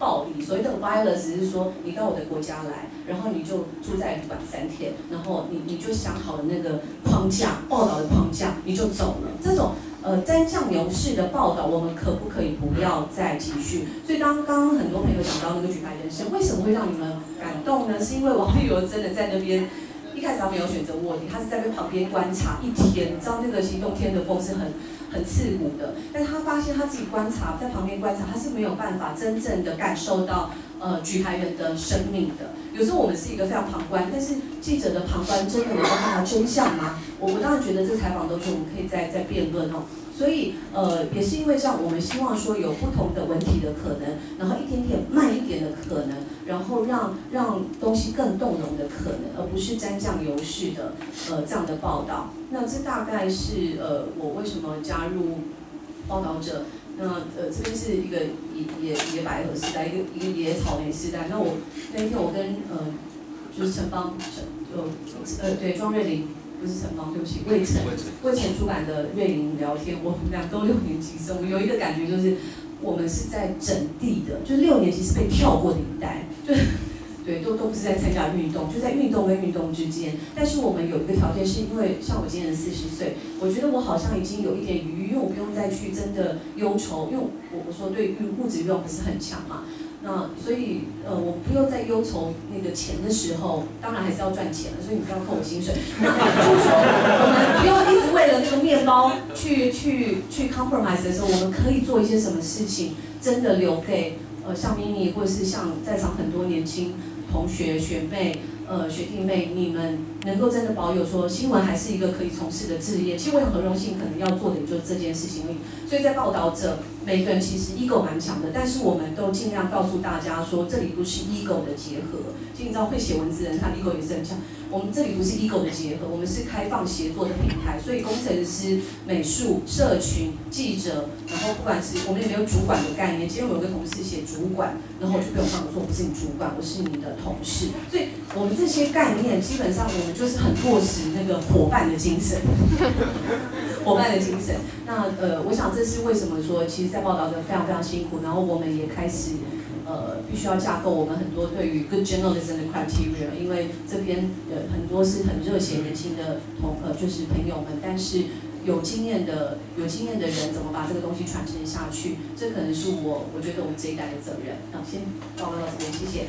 暴力。所谓的 violence 是说你到我的国家来，然后你就住在旅馆三天，然后你你就想好了那个框架，报道的框架，你就走了。这种呃沾酱油式的报道，我们可不可以不要再继续？所以当刚刚很多朋友讲到那个举牌人生，为什么会让你们感动呢？是因为王力友真的在那边。一开始他没有选择卧底，他是在那旁边观察一天。你知道那个行动天的风是很很刺骨的，但是他发现他自己观察，在旁边观察，他是没有办法真正的感受到呃举牌人的生命的。有时候我们是一个非常旁观，但是记者的旁观真的有办法真相吗？我我当然觉得这采访都是我们可以再再辩论哦。所以呃也是因为这样，我们希望说有不同的文体的可能，然后一点点慢一点的可能。然后让让东西更动容的可能，而不是沾酱油式的呃这样的报道。那这大概是呃我为什么加入报道者。那呃这边是一个野野野百合时代，一个一个野草莓时代。那我那一天我跟呃就是陈芳，呃呃对庄瑞玲。不是陈芳，对不起，魏晨，魏晨出版的瑞玲聊天，我们俩都六年级生，我们有一个感觉就是，我们是在整地的，就是六年级是被跳过的一代，就是对，都都不是在参加运动，就在运动跟运动之间。但是我们有一个条件，是因为像我今年四十岁，我觉得我好像已经有一点余裕，因为我不用再去真的忧愁，因为我我说对物质欲望不是很强嘛。那所以呃，我不用再忧愁那个钱的时候，当然还是要赚钱了，所以你不要扣我薪水。那就是说，我们不用一直为了那个面包去去去 compromise 的时候，我们可以做一些什么事情，真的留给呃像咪咪或者是像在场很多年轻同学学妹。呃，学弟妹，你们能够真的保有说新闻还是一个可以从事的职业，其实我也很荣幸，可能要做的也就是这件事情而已。所以在报道者，每个人其实 ego 蛮强的，但是我们都尽量告诉大家说，这里不是 ego 的结合。其实你知道，会写文字的人，他 ego 也是很强。我们这里不是 ego 的结合，我们是开放协作的平台。所以工程师、美术、社群、记者，然后不管是我们也没有主管的概念。今天我有个同事写主管，然后我就被我骂，我说我不是你主管，我是你的同事。所以我们这些概念，基本上我们就是很落实那个伙伴的精神，伙伴的精神。那呃，我想这是为什么说，其实，在报道者非常非常辛苦，然后我们也开始呃，必须要架构我们很多对于 good journalism 的 criteria， 因为这边呃很多是很热血年轻的同呃就是朋友们，但是有经验的有经验的人怎么把这个东西传承下去，这可能是我我觉得我们这一代的责任。好，先报告到这边，谢谢。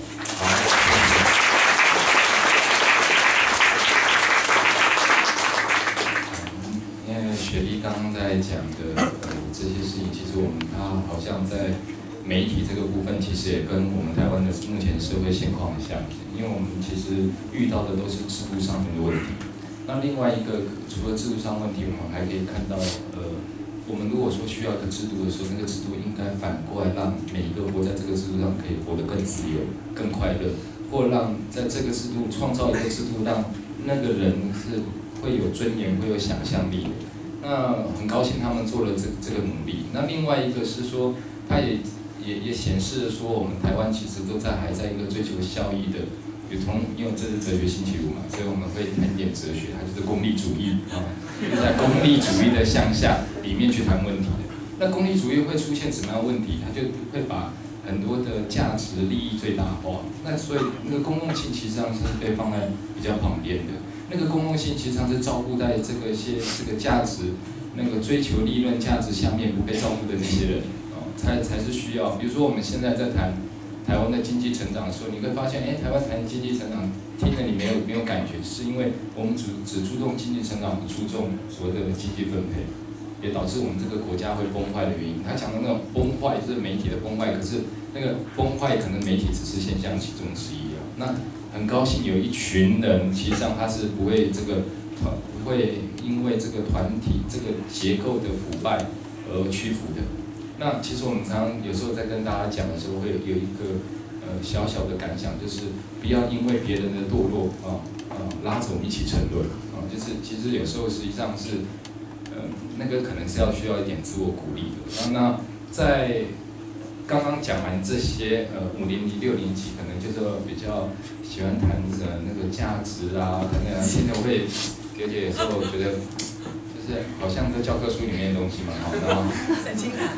雪莉刚刚在讲的呃这些事情，其实我们它好像在媒体这个部分，其实也跟我们台湾的目前社会现况很相似，因为我们其实遇到的都是制度上面的问题。那另外一个，除了制度上问题，我们还可以看到，呃，我们如果说需要一个制度的时候，那个制度应该反过来让每一个活在这个制度上可以活得更自由、更快乐，或让在这个制度创造一个制度，让那个人是会有尊严、会有想象力的。那很高兴他们做了这这个努力。那另外一个是说，它也也也显示了说，我们台湾其实都在还在一个追求效益的，有同因为这是哲学星期五嘛，所以我们会谈一点哲学，它就是功利主义啊，就是在功利主义的向下里面去谈问题的。那功利主义会出现什么样的问题？它就会把很多的价值利益最大化。那所以那个公共性其实上是被放在比较旁边的。那个公共性其实上是照顾在这个些这个价值，那个追求利润价值下面不被照顾的那些人，哦，才才是需要。比如说我们现在在谈台湾的经济成长的时候，你会发现，哎，台湾谈经济成长，听着你没有没有感觉，是因为我们只只注重经济成长，不注重所谓的经济分配，也导致我们这个国家会崩坏的原因。他讲的那种崩坏就是媒体的崩坏，可是那个崩坏可能媒体只是现象其中之一啊。那很高兴有一群人，其实上他是不会这个团不会因为这个团体这个结构的腐败而屈服的。那其实我们常常有时候在跟大家讲的时候，会有一个呃小小的感想，就是不要因为别人的堕落啊啊拉着我们一起沉沦啊。就是其实有时候实际上是呃那个可能是要需要一点自我鼓励的。那那在刚刚讲完这些，呃，五年级、六年级可能就是比较喜欢谈的那个价值啊，可能现在我会，而且有时候我觉得，就是好像在教科书里面的东西嘛，哈，然后，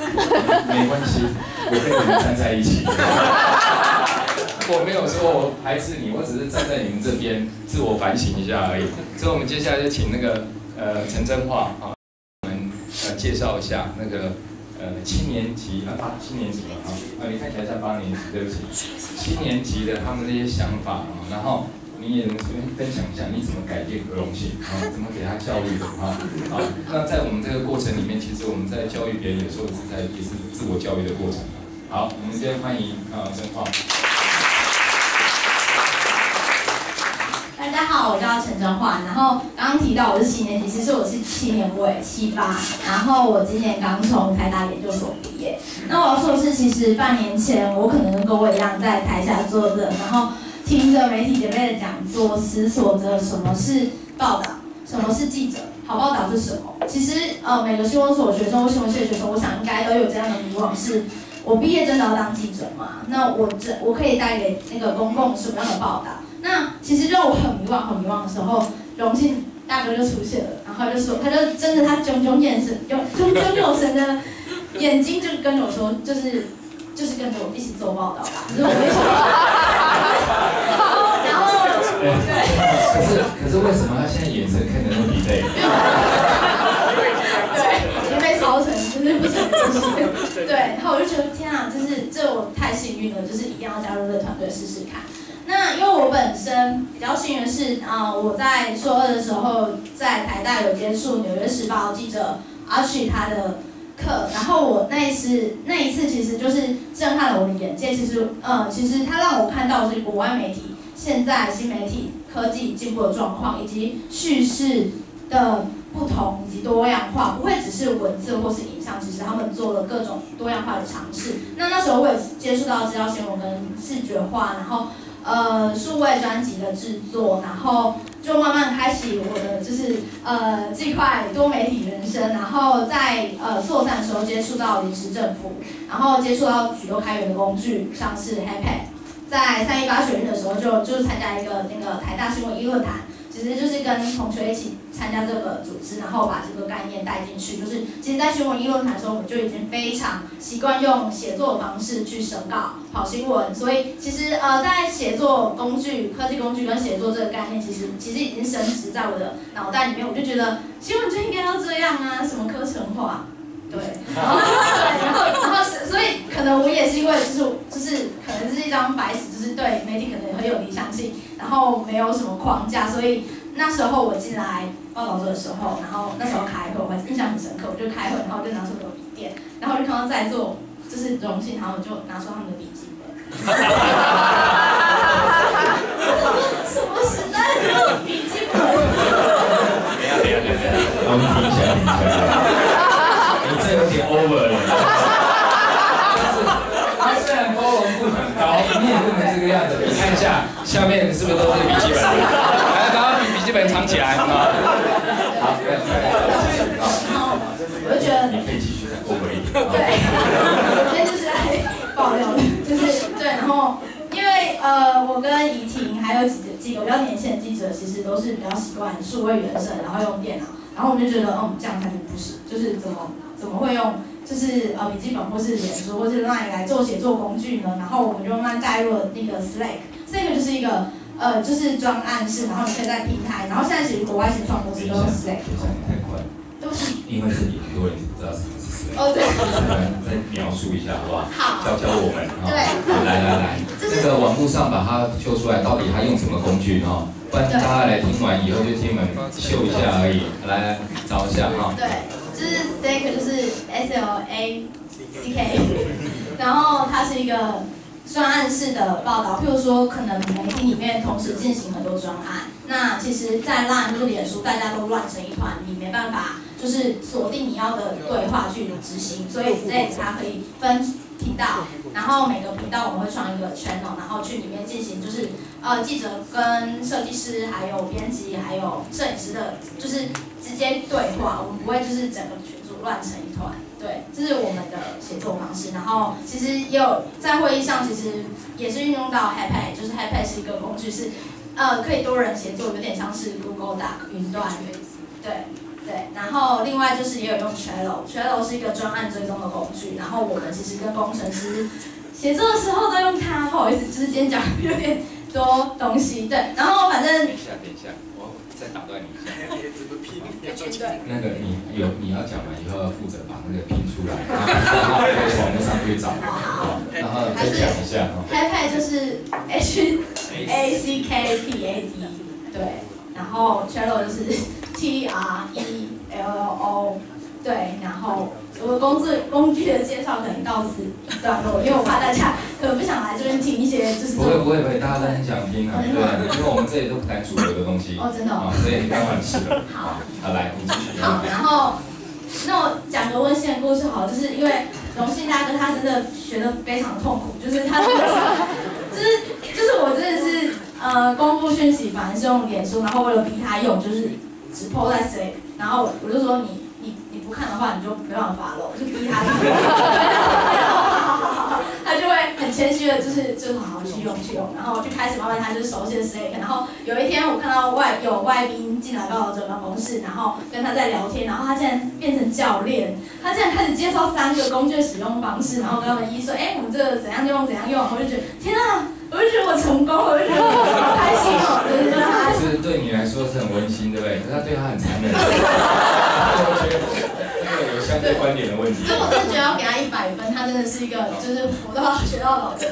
没关系，我跟你们站在一起。我没有说我排斥你，我只是站在你们这边自我反省一下而已。所以我们接下来就请那个呃陈真化啊，我们呃介绍一下那个呃七年级啊八七年级了啊啊，你看起来像八年级，对不起，七年级的他们这些想法啊，然后。你也能随便分享一下你怎么改变可容性啊？怎么给他教育的啊？好，那在我们这个过程里面，其实我们在教育别人，有时候是在也是自我教育的过程。好，我们先欢迎啊真化。 大家好，我叫陈真化。然后刚刚提到我是七年级，其实我是七年尾七八，然后我今年刚从台大研究所毕业。那我要说的是，其实半年前我可能跟我一样在台下坐着，然后。听着媒体姐妹的讲座，思索着什么是报道，什么是记者，好报道是什么？其实，呃，每个新闻所学生或新闻系的学生，我想应该都有这样的迷惘：是，我毕业真的要当记者吗？那我这我可以带给那个公共什么样的报道？那其实让我很迷惘、很迷惘的时候，荣幸大哥就出现了，然后就说，他就睁着他炯炯眼神、炯炯炯有神的眼睛，就跟我说，就是。就是跟着我一起做报道吧，就是我没想到。然后，对。 可是可是为什么他现在眼神看着那么疲惫？ 对，已经被操成就是不成东西。对，然后我就觉得天啊，就是这我太幸运了，就是一定要加入这个团队试试看。那因为我本身比较幸运的是，啊、呃，我在硕二的时候在台大有接触《纽约时报》记者阿许他的。课，然后我那一次那一次其实就是震撼了我的眼界。其实，呃，其实它让我看到的是国外媒体现在新媒体科技进步的状况，以及叙事的不同以及多样化，不会只是文字或是影像，其实他们做了各种多样化的尝试。那那时候我也接触到资料新闻跟视觉化，然后呃数位专辑的制作，然后。就慢慢开启我的就是呃这块多媒体人生，然后在呃硕三的时候接触到临时政府，然后接触到许多开源的工具，像是 iPad， 在三一八学运的时候就就参加一个那个台大新闻议论坛，其实就是跟同学一起参加这个组织，然后把这个概念带进去。就是其实，在新闻议论坛的时候，我们就已经非常习惯用写作的方式去审稿、跑新闻，所以其实呃，在写作工具、科技工具跟写作这个概念，其实其实已经深植在我的脑袋里面。我就觉得新闻就应该要这样啊，什么课程化，对，然后对，然后然后所以可能我也是因为就是就是可能是一张白纸，就是对媒体可能很有理想性，然后没有什么框架，所以。那时候我进来报道者的时候，然后那时候开会，我印象很深刻，我就开会，然后我就拿出我的笔电，然后我就看到在座就是荣幸，然后我就拿出他们的笔记本。什么时代没有笔记本？ 等一下，等一下，等一下，我们停一下，停一下。你这有点 over 了。他虽然包容度很高，你也不能这个样子。你看一下，下面是不是都是笔记本？笔记本藏起来，好，不要不要。 我就觉得你可以继续再过回忆。 对，今天就是来爆料的，就是对，然后因为呃，我跟怡婷还有几个几个比较年轻的记者，其实都是比较习惯数位原生，然后用电脑，然后我们就觉得，嗯，这样下去不行，就是怎么怎么会用就是呃笔记本或是脸书或是 Line 来做写作工具呢？然后我们就慢慢带入了那个 Slack，Slack 就是一个。呃，就是专案式，然后你可以在平台，然后现在其实国外新创公司都用 Slack。 等一下，你太快了。 对不起。 因为这里很多人不知道什么是 Slack。 哦，对。 再描述一下好不好？ 好。 教教我们。 对。 来来来，那个网络上把它秀出来，到底它用什么工具哈？不然大家来听完以后就听我们秀一下而已。来找一下哈。 对，就是 Slack 就是 S L A C K， 然后它是一个。专案式的报道，譬如说，可能媒体里面同时进行很多专案，那其实，在 Line 或者脸书，大家都乱成一团，你没办法就是锁定你要的对话去执行，所以 Slack 它可以分频道，然后每个频道我们会创一个 channel， 然后去里面进行就是呃记者跟设计师、还有编辑、还有摄影师的，就是直接对话，我们不会就是整个群组乱成一团。对，这是我们的写作方式。然后其实也有在会议上，其实也是运用到 iPad， 就是 iPad 是一个工具，是呃可以多人协作，有点像是 Google Doc 云端，对的对，然后另外就是也有用 Trello，Trello 是一个专案追踪的工具，然后我们其实跟工程师写作的时候都用它，不好意思，就是今天讲有点多东西，对，然后反正等一下，等一下，我再打断你一下。 对， 那个你有你要讲完以后要负责把那个拼出来，然后可以从网络上去找，然后再讲一下。 iPad 就是 H A C K P A D， 对，然后 Trello 就是 T R E L L O， 对，然后我的工具工具的介绍可能到此一段落，因为我怕大家可能不想来这边听一些就是。 不会不会不会，大家都很想听啊，对，因为我们这里都不谈主流的东西。 哦，真的。 啊，所以你刚好吃了。 好。 好，来，你继续。 好，然后那我讲个温馨的故事好了，就是因为荣幸大哥他真的学得非常痛苦，就是他就是就是我真的是呃公布讯息反而是用脸书，然后为了逼他用，就是只 po 在谁，然后我就说你你你不看的话你就没办法了，我就逼他用，他就会很谦虚的，就是就是好好去用去用，然后就开始慢慢他就熟悉了 Slack， 然后有一天我看到外有外宾进来报道者办公室，然后跟他在聊天，然后他竟然变成教练，他竟然开始介绍三个工具的使用方式，然后跟他们一说，哎，我们这个怎样用怎样用，我就觉得天啊！我就觉得我成功了，我就觉得好开心哦，对对对。 其实对你来说是很温馨，对不对？可是他对他很残忍。我觉得这个有相对观点的问题。 所以我真的觉得要给他一百分，他真的是一个就是活到老学到老的。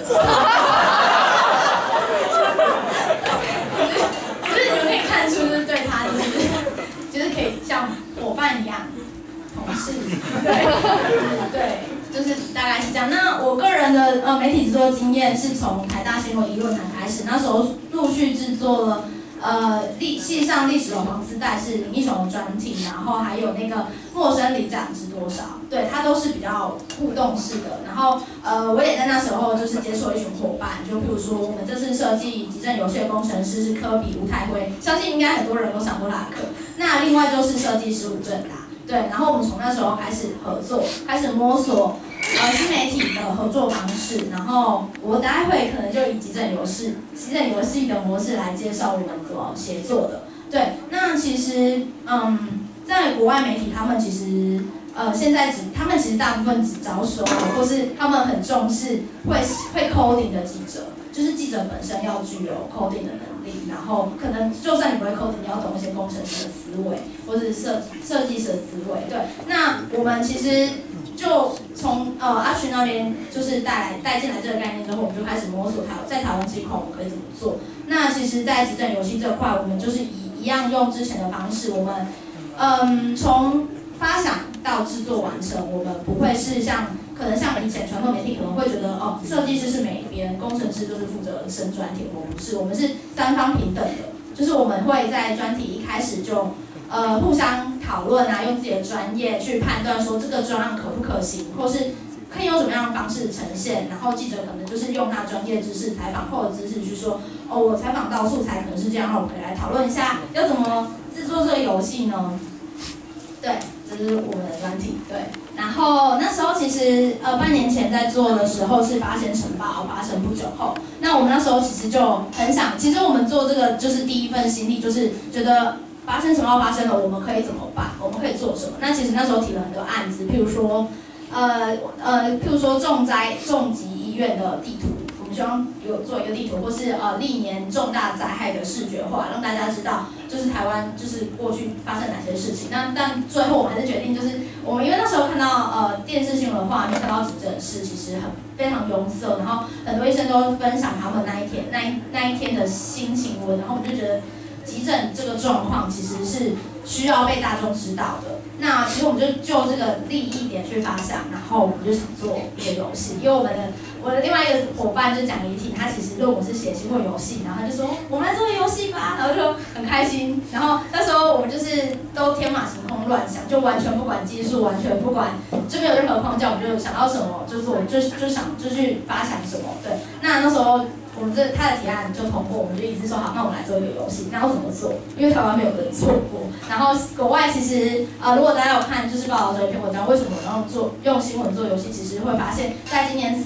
就是你们可以看出，就是对他就是就是可以像伙伴一样，同事，对对。就是大概是这样。那我个人的呃媒体制作经验是从台大新闻一论坛开始，那时候陆续制作了呃历系上历史的黄丝带是林义雄的专题，然后还有那个陌生里长知多少，对，它都是比较互动式的。然后呃我也在那时候就是接触了一群伙伴，就譬如说我们这次设计集证游戏的工程师是科比吴太辉，相信应该很多人都上过他的课。那另外就是设计师吴正达。对，然后我们从那时候开始合作，开始摸索呃新媒体的合作方式。然后我待会可能就以集证游戏、集证游戏的模式来介绍我们怎么协作的。对，那其实嗯，在国外媒体他们其实呃现在只他们其实大部分只招收，或是他们很重视会会 coding 的记者。就是记者本身要具有 coding 的能力，然后可能就算你不会 coding， 你要懂一些工程师的思维，或者是设设计师的思维。对，那我们其实就从呃阿群那边就是带来带进来这个概念之后，我们就开始摸索台在台湾这一块我们可以怎么做。那其实，在集证游戏这块，我们就是以一样用之前的方式，我们嗯从发想到制作完成，我们不会是像。可能像以前传统媒体可能会觉得哦，设计师是美编，工程师就是负责升专题，我们不是，我们是三方平等的，就是我们会在专题一开始就呃互相讨论啊，用自己的专业去判断说这个专案可不可行，或是可以用什么样的方式呈现，然后记者可能就是用他专业知识、采访后的知识去说，哦，我采访到素材可能是这样，那我们可以来讨论一下要怎么制作这个游戏呢？对，这是我们的专题，对。然后那时候其实呃半年前在做的时候是八仙城堡发生不久后，那我们那时候其实就很想，其实我们做这个就是第一份心力，就是觉得八仙城堡发生了，我们可以怎么办？我们可以做什么？那其实那时候提了很多案子，譬如说呃呃譬如说重灾重疾医院的地图。我们希望有做一个地图，或是呃历年重大灾害的视觉化，让大家知道就是台湾就是过去发生哪些事情。那但最后我们还是决定，就是我们因为那时候看到呃电视新闻画面，看到急诊室其实很非常拥塞，然后很多医生都分享他们那一天那一那一天的心情文，然后我们就觉得急诊这个状况其实是需要被大众知道的。那其实我们就就这个利益点去发想，然后我们就想做一个游戏，因为我们的我的另外一个伙伴就是蒋怡婷，他其实论文是写新闻游戏，然后他就说我们来做个游戏吧，然后就很开心。然后那时候我们就是都天马行空乱想，就完全不管技术，完全不管就没有任何框架，我们就想到什么就做，就就想就去发想什么。对，那那时候。我们这他的提案就通过，我们就一直说好，那我们来做一个游戏。那要怎么做？因为台湾没有人做过。然后国外其实呃，如果大家有看就是报道者一篇文章，为什么然后做用新闻做游戏，其实会发现，在今年四月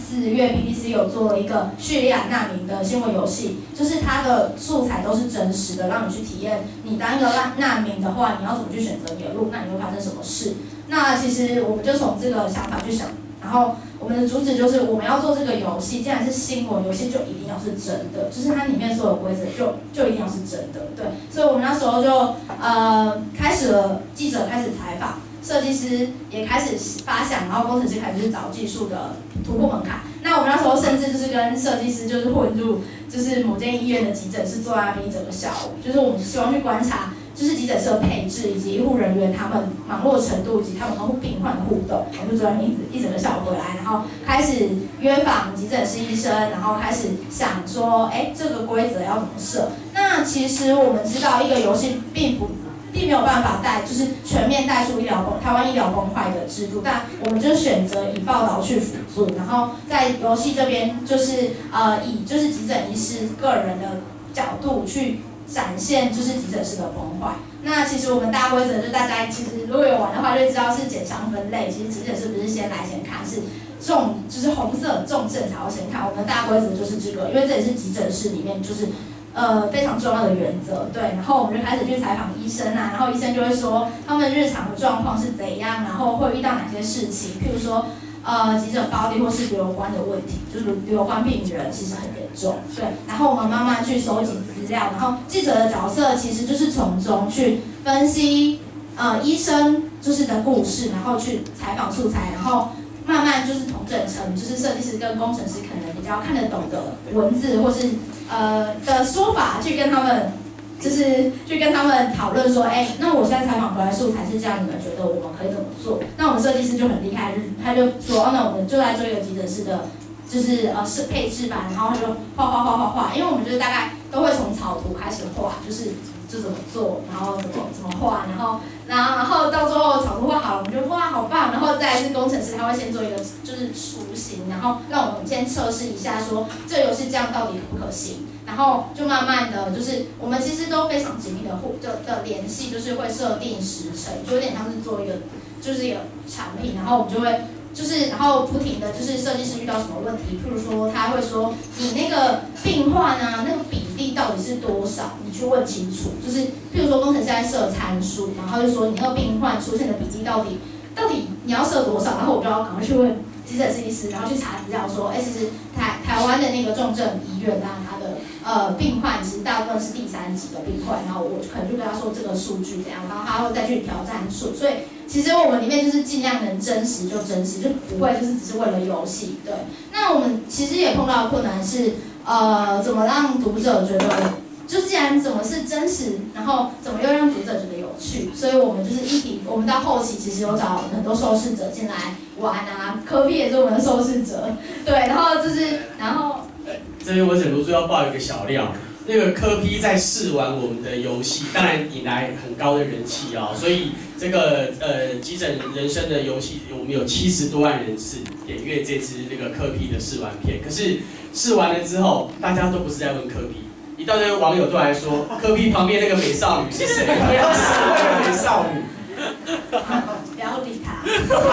月 B B C 有做了一个叙利亚难民的新闻游戏，就是它的素材都是真实的，让你去体验你当一个难难民的话，你要怎么去选择你的路，那你会发生什么事？那其实我们就从这个想法去想，然后我们的主旨就是我们要做这个游戏，既然是新闻游戏，就一定要是真的，就是它里面所有规则就就一定要是真的，对，所以我们那时候就呃开始了，记者开始采访。设计师也开始发想，然后工程师开始去找技术的突破门槛。那我们那时候甚至就是跟设计师就是混入，就是某间医院的急诊室坐在那边一整个下午，就是我们希望去观察，就是急诊室的配置以及医护人员他们忙碌程度以及他们跟病患的互动。我们就坐在那边一整个下午回来，然后开始约访急诊室医生，然后开始想说，哎，这个规则要怎么设？那其实我们知道，一个游戏并不。并没有办法带，就是全面带出医疗公台湾医疗公会的制度，但我们就选择以报道去辅助，然后在游戏这边就是呃以就是急诊医师个人的角度去展现就是急诊室的崩坏。那其实我们大规则就大家其实如果有玩的话就知道是简项分类，其实急诊室不是先来先看，是重就是红色重症才要先看。我们的大规则就是这个，因为这也是急诊室里面就是。呃，非常重要的原则，对，然后我们就开始去采访医生啊，然后医生就会说他们日常的状况是怎样，然后会遇到哪些事情，譬如说，呃，急诊暴力或是流关的问题，就是流关病人其实很严重，对，然后我们慢慢去收集资料，然后记者的角色其实就是从中去分析，呃，医生就是的故事，然后去采访素材，然后。慢慢就是统整成，就是设计师跟工程师可能比较看得懂的文字，或是呃的说法，去跟他们，就是去跟他们讨论说，哎，那我现在采访回来素材是这样，你们觉得我们可以怎么做？那我们设计师就很厉害，他就说，哦，那我们就来做一个急诊室的，就是呃是配置吧，然后他就画画画画画，因为我们就是大概都会从草图开始画，就是。就怎么做，然后怎么怎么画，然后然后然后到最后草图画好了，我们就哇好棒，然后再来是工程师他会先做一个就是雏形，然后让我们先测试一下说这游戏这样到底可不可行，然后就慢慢的就是我们其实都非常紧密的互的的联系，就是会设定时程，就有点像是做一个就是一个产品，然后我们就会。就是，然后不停的就是设计师遇到什么问题，譬如说他会说你那个病患啊，那个比例到底是多少，你去问清楚。就是譬如说工程师在设参数，然后就说你那个病患出现的比例到底到底你要设多少，然后我就要赶快去问急诊室医师，然后去查资料说，哎，其实台台湾的那个重症医院啊，它的呃病患其实大部分是第三级的病患，然后我可能就跟他说这个数据怎样，然后他会再去调战术，所以。其实我们里面就是尽量能真实就真实，就不会就是只是为了游戏。对，那我们其实也碰到的困难是，呃，怎么让读者觉得，就既然怎么是真实，然后怎么又让读者觉得有趣，所以我们就是一体，我们到后期其实有找很多受试者进来玩啊，科比也是我们的受试者，对，然后就是，然后， 这边我忍不住要爆一个小料。那个柯 P 在试玩我们的游戏，当然引来很高的人气啊、哦，所以这个呃急诊人生的游戏，我们有七十多万人次点阅这支那个柯 P 的试玩片。可是试完了之后，大家都不是在问柯 P， 一大堆网友都来说柯 P 旁边那个美少女是谁？不要试那个美少女。 不要理他。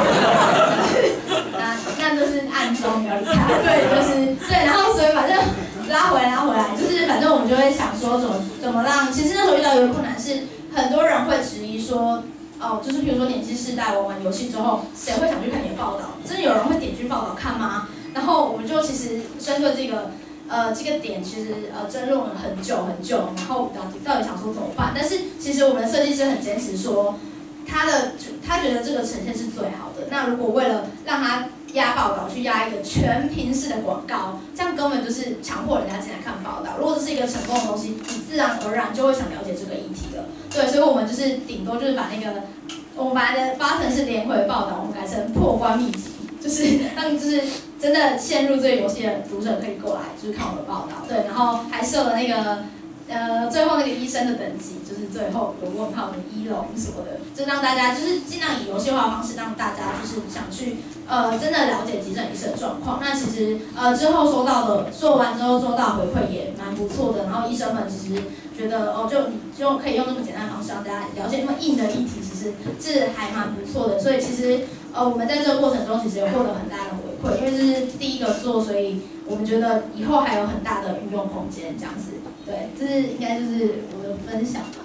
那那就是暗中不要理他。对，就是对，然后所以反正。拉回来，拉回来，就是反正我们就会想说怎么怎么让，其实那时候遇到一个困难是，很多人会质疑说，哦，就是比如说年轻世代玩完游戏之后，谁会想去看你的报道？真的有人会点进报道看吗？然后我们就其实针对这个呃这个点，其实呃争论了很久很久，然后到底到底想说怎么办？但是其实我们的设计师很坚持说，他的他觉得这个呈现是最好的。那如果为了让他压报道去压一个全屏式的广告，这样根本就是强迫人家进来看报道。如果这是一个成功的东西，你自然而然就会想了解这个议题了。对，所以我们就是顶多就是把那个我们把它发成是连回报道，我们改成破关秘籍，就是让就是真的陷入这个游戏的读者可以过来，就是看我们的报道。对，然后还设了那个。呃，最后那个医生的等级就是最后有问号的一龙什么的，就让大家就是尽量以游戏化的方式让大家就是想去呃真的了解急诊医生的状况。那其实呃之后收到的做完之后收到回馈也蛮不错的，然后医生们其实觉得哦就你就可以用那么简单的方式让大家了解那么硬的议题，其实是还蛮不错的。所以其实呃我们在这个过程中其实有获得很大的回馈。 馈，因为这是第一个做，所以我们觉得以后还有很大的运用空间，这样子。对，这是应该就是我的分享吧。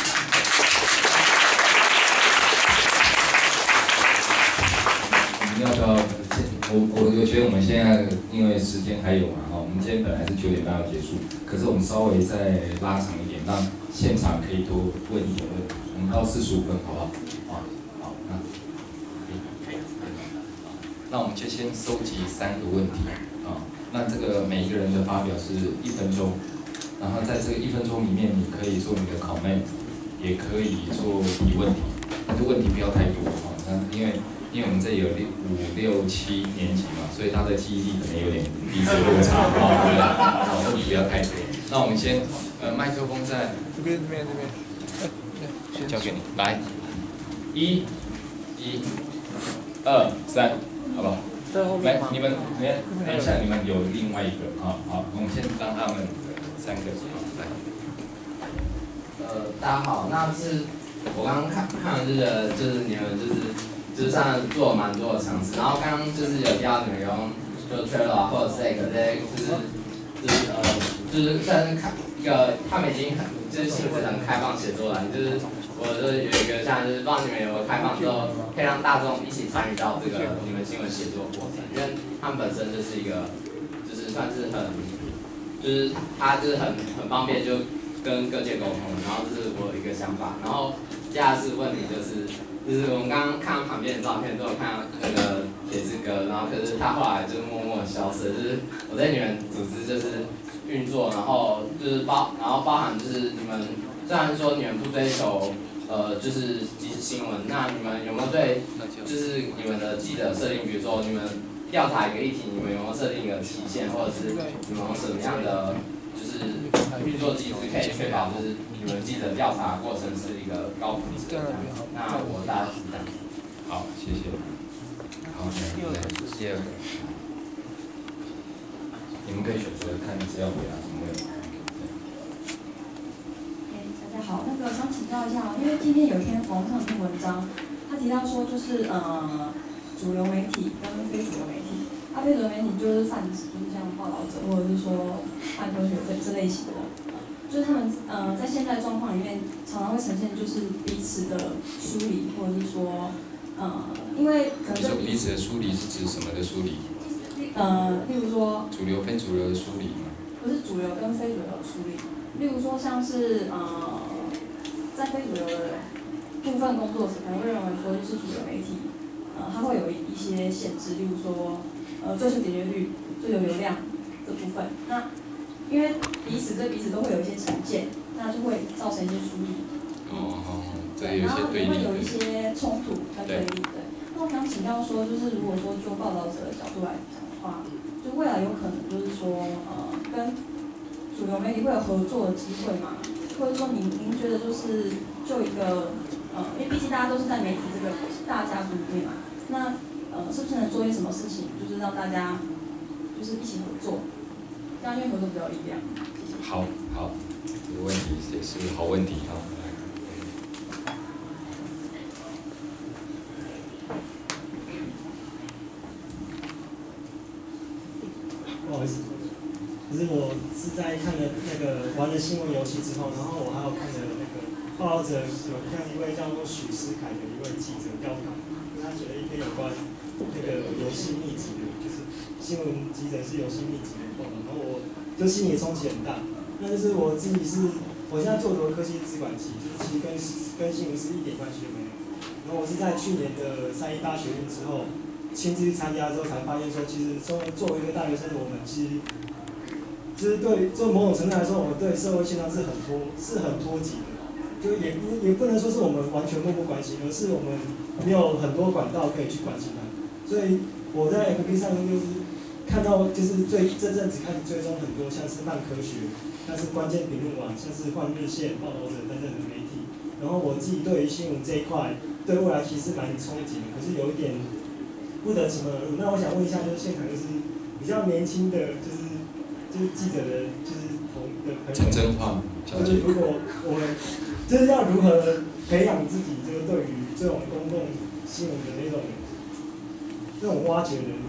要不要？我我我觉得我们现在因为时间还有嘛，哈，我们今天本来是九点半要结束，可是我们稍微再拉长一点，让现场可以多问一点问题。我们到四十五分，好不好？好，好，那可以可以。那我们就先收集三个问题啊。那这个每一个人的发表是一分钟，然后在这个一分钟里面，你可以做你的 comment， 也可以做提问题，但是问题不要太多啊，因为。因为我们这里有六五六七年级嘛，所以他的记忆力可能有点彼此落差，啊，问题不要太多。那我们先，呃，麦克风在这边，这边，这边，交给你，来，一、一、二、三，好不好？来，你们，你们，等一下，你们有另外一个，啊，好，我们先让他们三个，来。 呃，大家好，那是我刚刚看看了这个，就是你们就是。就是算做了蛮多的尝试，然后刚刚就是有提到你们用就 Trello 啊或者 Slack 这些，就是就是呃就是算是开一个他们已经很就是性质很开放写作了，就是我就是有一个像就是帮你们有个开放之后，可以让大众一起参与到这个你们新闻写作过程，因为他们本身就是一个就是算是很就是他就是很很方便就跟各界沟通，然后这是我的一个想法，然后接下来是问题就是。就是我们刚刚看到旁边的照片，都有看到那个铁之哥，然后可是他后来就默默的消失。就是我在你们组织就是运作，然后就是包，然后包含就是你们虽然说你们不追求呃就是即时新闻，那你们有没有对就是你们的记者设定，比如说你们调查一个议题，你们有没有设定一个期限，或者是你们有什么样的就是运作机制可以确保就是你们记者调查过程是一个高品质的这样子？那我大概是这样。 好，谢谢。好，来第二个，你们可以选择看资料回答什么问题。 大家好，那个想请教一下，因为今天有一篇网上一篇文章，他提到说就是呃主流媒体跟非主流媒体，啊非主流媒体就是泛指就是像报道者或者是说泛科学这这类型的。就是他们呃在现在状况里面，常常会呈现就是彼此的疏离，或者是说呃，因为可能你说彼此的疏离是指什么的疏离？ 呃，例如说主流非主流的疏离吗？ 不是主流跟非主流的疏离，例如说像是呃，在非主流的部分工作者可能会认为说，就是主流媒体呃它会有一些限制，例如说呃追求点阅率、追求流量这部分，那。因为彼此对彼此都会有一些成见，那就会造成一些疏离。 哦哦，对，有一些对立。 然后也会有一些冲突跟对立，对。那我想请教说，就是如果说就报道者的角度来讲的话，就未来有可能就是说，呃，跟主流媒体会有合作的机会吗？或者说您您觉得就是就一个呃，因为毕竟大家都是在媒体这个大家族里面嘛，那呃，是不是能做一些什么事情，就是让大家就是一起合作？这样因为合作比较有力量。 好，好，这个问题也是好问题哈。 不好意思，可是我是在看了那个玩了新闻游戏之后，然后我还有看了那个报道者有看一位叫做许思凯的一位记者调查，他写了一篇有关那个游戏秘籍的，就是新闻记者是游戏秘籍的报道，然后我。就心理冲击很大，那就是我自己是，我现在做的科技资管系，就是其实跟跟新闻是一点关系都没有。然后我是在去年的三一大学运之后，亲自去参加之后才发现说，其实作为作为一个大学生的我们，其实，就是对，就某种程度来说，我们对社会现象是很脱，是很脱节的。就也不也不能说是我们完全漠不关心，而是我们没有很多管道可以去关心它。所以我在 F B 上面就是。看到就是最这阵子开始追踪很多像是泛科学、像是关键评论网、像是换日线、报道者等等的媒体。然后我自己对于新闻这一块，对未来其实蛮憧憬的，可是有一点不得其门而入。那我想问一下，就是现场就是比较年轻的，就是就是记者的，就是同的朋友， 陈真话， 就是如果我们就是要如何培养自己，就是对于这种公共新闻的那种那种挖掘能力。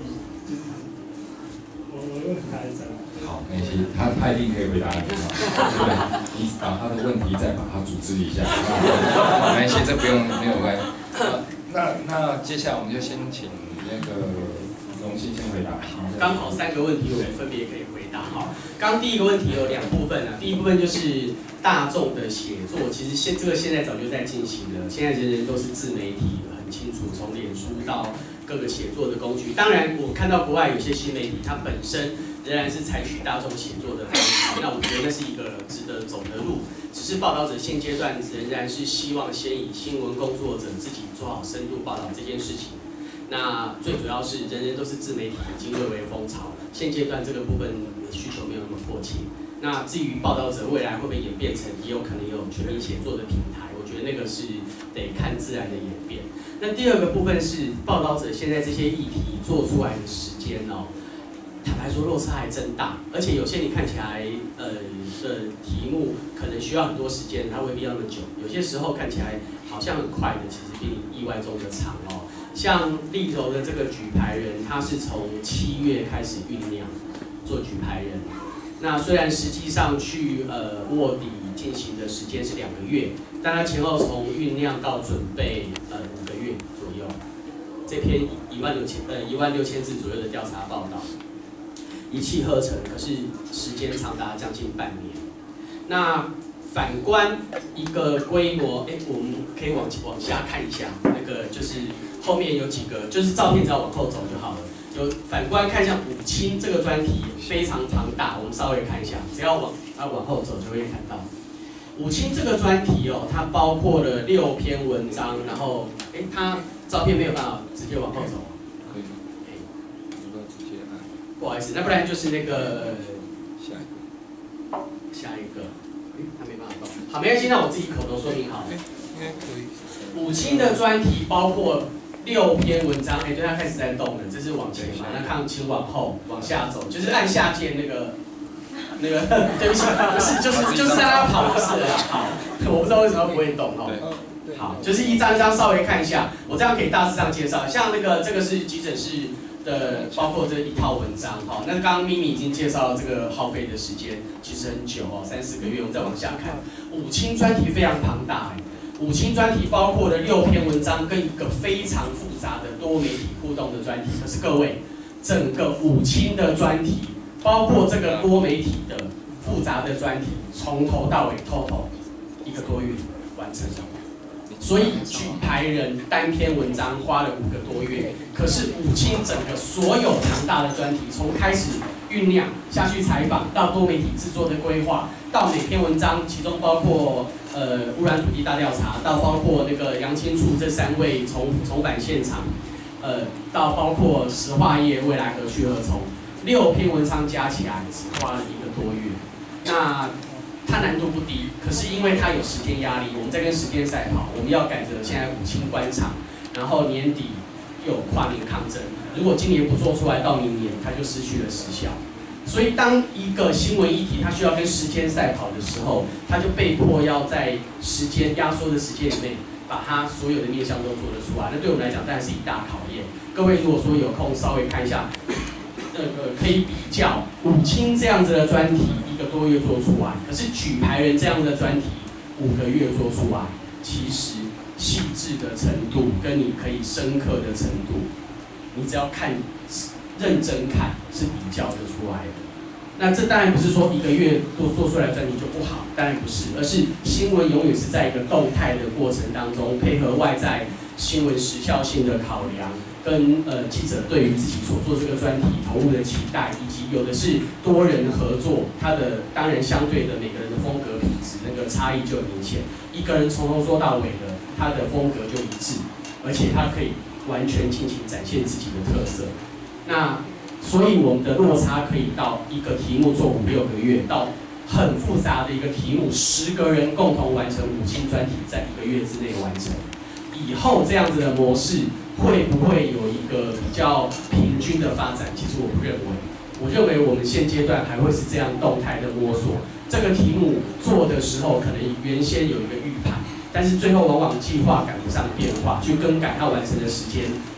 就是我我的问题大概是这样。 好，没关系，他他一定可以回答你的。对，你把他的问题再把它组织一下。没关系，这不用没有关系。那那接下来我们就先请那个荣幸先回答。 刚好三个问题我们分别可以回答哈。刚第一个问题有两部分啊，第一部分就是大众的写作，其实现这个现在早就在进行了，现在人人都是自媒体，很清楚，从脸书到各个写作的工具。当然，我看到国外有些新媒体，它本身仍然是采取大众写作的方式，那我觉得那是一个值得走的路。只是报道者现阶段仍然是希望先以新闻工作者自己做好深度报道这件事情。那最主要是人人都是自媒体，已经蔚为风潮。现阶段这个部分需求没有那么迫切。那至于报道者未来会不会演变成，也有可能有全民写作的平台，我觉得那个是得看自然的演变。那第二个部分是报道者现在这些议题做出来的时间哦，坦白说落差还真大，而且有些你看起来呃的题目可能需要很多时间，它未必要那么久。有些时候看起来好像很快的，其实比你意外中的长哦。像立柔的这个举牌人，他是从七月开始酝酿做举牌人。那虽然实际上去呃卧底进行的时间是两个月，但他前后从酝酿到准备呃五个月左右。这篇一万六千呃一万六千字左右的调查报道，一气呵成，可是时间长达将近半年。那反观一个规模，哎，我们可以往往下看一下，那个就是后面有几个，就是照片只要往后走就好了。有反观看一下五清这个专题非常庞大，我们稍微看一下，只要往啊往后走就会看到。五清这个专题哦，它包括了六篇文章，然后哎，它照片没有办法直接往后走， 可以，哎，能不能直接按？ 不好意思，那不然就是那个下一个， 下一个，哎，它没办法动。好，没关系，那我自己口头说明好了。 应该可以。 五清的专题包括六篇文章，哎，对，它开始在动了，这是往前嘛？那看，请往后往下走，就是按下键那个那个，对不起，不是，就是就是让它跑就是了。好，我不知道为什么不会动哦。好，就是一张一张稍微看一下，我这样可以大致上介绍。像那个这个是急诊室的，包括这一套文章。好，那刚刚咪咪已经介绍了这个耗费的时间，其实很久哦，三四个月。我们再往下看，五清专题非常庞大哎。五清专题包括了六篇文章跟一个非常复杂的多媒体互动的专题。可是各位，整个五清的专题，包括这个多媒体的复杂的专题，从头到尾 total 一个多月完成。所以举牌人单篇文章花了五个多月，可是五清整个所有庞大的专题，从开始酝酿下去采访，到多媒体制作的规划，到每篇文章，其中包括呃污染土地大调查，到包括那个杨清楚这三位重重返现场，呃，到包括石化业未来何去何从，六篇文章加起来只花了一个多月。那它难度不低，可是因为它有时间压力，我们在跟时间赛跑，我们要赶着现在五清官场，然后年底又有跨年抗争，如果今年不做出来，到明年它就失去了时效。所以当一个新闻议题它需要跟时间赛跑的时候，它就被迫要在时间压缩的时间里面，把它所有的面向都做得出来。那对我们来讲，当然是一大考验。各位如果说有空稍微看一下，那个可以比较五清这样子的专题。一个多月做出来，可是举牌人这样的专题五个月做出来，其实细致的程度跟你可以深刻的程度，你只要看认真看是比较得出来的。那这当然不是说一个月做做出来的专题就不好，当然不是，而是新闻永远是在一个动态的过程当中，配合外在新闻时效性的考量。跟呃记者对于自己所做这个专题投入的期待，以及有的是多人合作，他的当然相对的每个人的风格品质那个差异就很明显。一个人从头说到尾的，他的风格就一致，而且他可以完全尽情展现自己的特色。那所以我们的落差可以到一个题目做五六个月，到很复杂的一个题目，十个人共同完成五清专题，在一个月之内完成。以后这样子的模式会不会有一个比较平均的发展？其实我不认为，我认为我们现阶段还会是这样动态的摸索。这个题目做的时候，可能原先有一个预判，但是最后往往计划赶不上变化，去更改它完成的时间，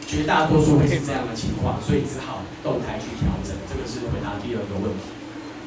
绝大多数会是这样的情况，所以只好动态去调整。这个是回答第二个问题。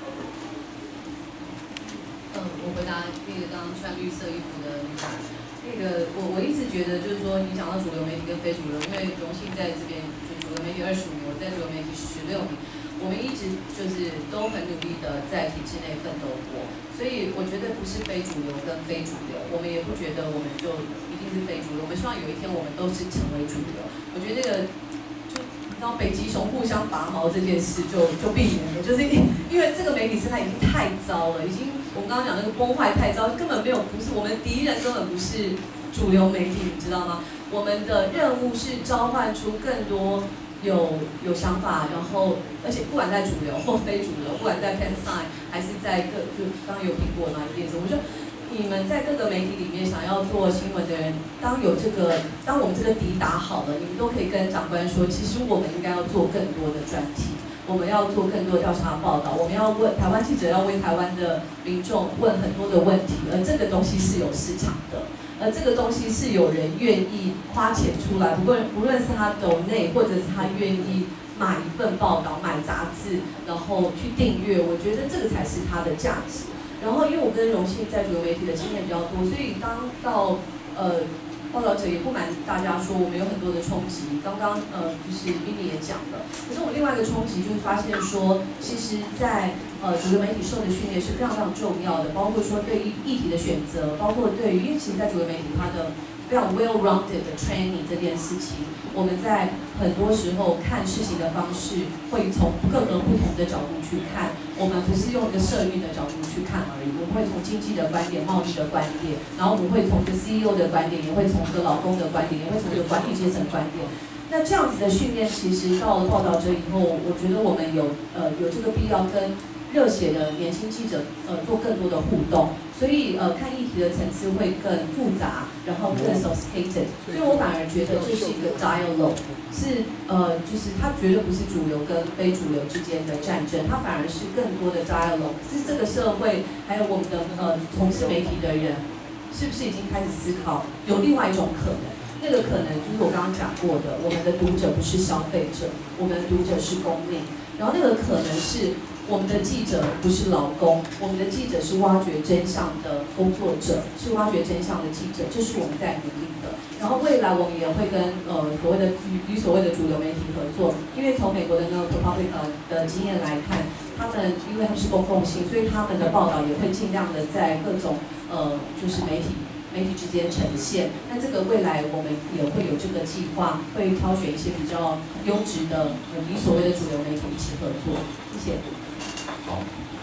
嗯，我回答那个刚刚穿绿色衣服的女孩。那个我我一直觉得就是说，你讲到主流媒体跟非主流，因为荣幸在这边就主流媒体二十五年，我在主流媒体十六年，我们一直就是都很努力的在体制内奋斗过。所以我觉得不是非主流跟非主流，我们也不觉得我们就一定是非主流，我们希望有一天我们都是成为主流。我觉得那个就你知道北极熊互相拔毛这件事就就避免了，就是因为这个媒体生态已经太糟了，已经我们刚刚讲那个崩坏太糟，根本没有不是我们的敌人，根本不是主流媒体，你知道吗？我们的任务是召唤出更多。有有想法，然后而且不管在主流或非主流，不管在 Pen Sign 还是在各就刚刚有苹果嘛例子，我觉得你们在各个媒体里面想要做新闻的人，当有这个当我们这个底打好了，你们都可以跟长官说，其实我们应该要做更多的专题，我们要做更多的调查报道，我们要问台湾记者要为台湾的民众问很多的问题，而这个东西是有市场的。而这个东西是有人愿意花钱出来，不论不论是他donate，或者是他愿意买一份报道、买杂志，然后去订阅，我觉得这个才是它的价值。然后，因为我跟荣幸在主流媒体的经验比较多，所以当到呃报道者也不瞒大家说，我们有很多的冲击。刚刚呃就是宾利也讲了，可是我另外一个冲击就是发现说，其实在呃主流媒体受的训练是非常非常重要的，包括说对于议题的选择，包括对于因为其实在主流媒体它的非常 well-rounded 的 training 这件事情，我们在很多时候看事情的方式会从各个不同的角度去看，我们不是用一个社运的角度去看而已，我们会从经济的观点、贸易的观点，然后我们会从一个 C E O 的观点，也会从一个劳工的观点，也会从一个管理阶层的观点。那这样子的训练，其实到了报道者以后，我觉得我们有呃有这个必要跟热血的年轻记者呃做更多的互动，所以呃看议题的层次会更复杂，然后更 sophisticated。所以我反而觉得这是一个 dialogue， 是呃就是它绝对不是主流跟非主流之间的战争，它反而是更多的 dialogue。是这个社会还有我们的呃从事媒体的人，是不是已经开始思考有另外一种可能？那个可能就是我刚刚讲过的，我们的读者不是消费者，我们的读者是公民。然后那个可能是我们的记者不是劳工，我们的记者是挖掘真相的工作者，是挖掘真相的记者，这是我们在努力的。然后未来我们也会跟呃所谓的与与所谓的主流媒体合作，因为从美国的那个 ProPublica 的经验来看，他们因为他们是公共性，所以他们的报道也会尽量的在各种呃就是媒体。媒体之间呈现，那这个未来我们也会有这个计划，会挑选一些比较优质的，呃，与所谓的主流媒体一起合作。谢谢。 好，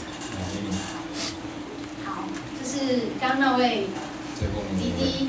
好，就是刚那位滴滴，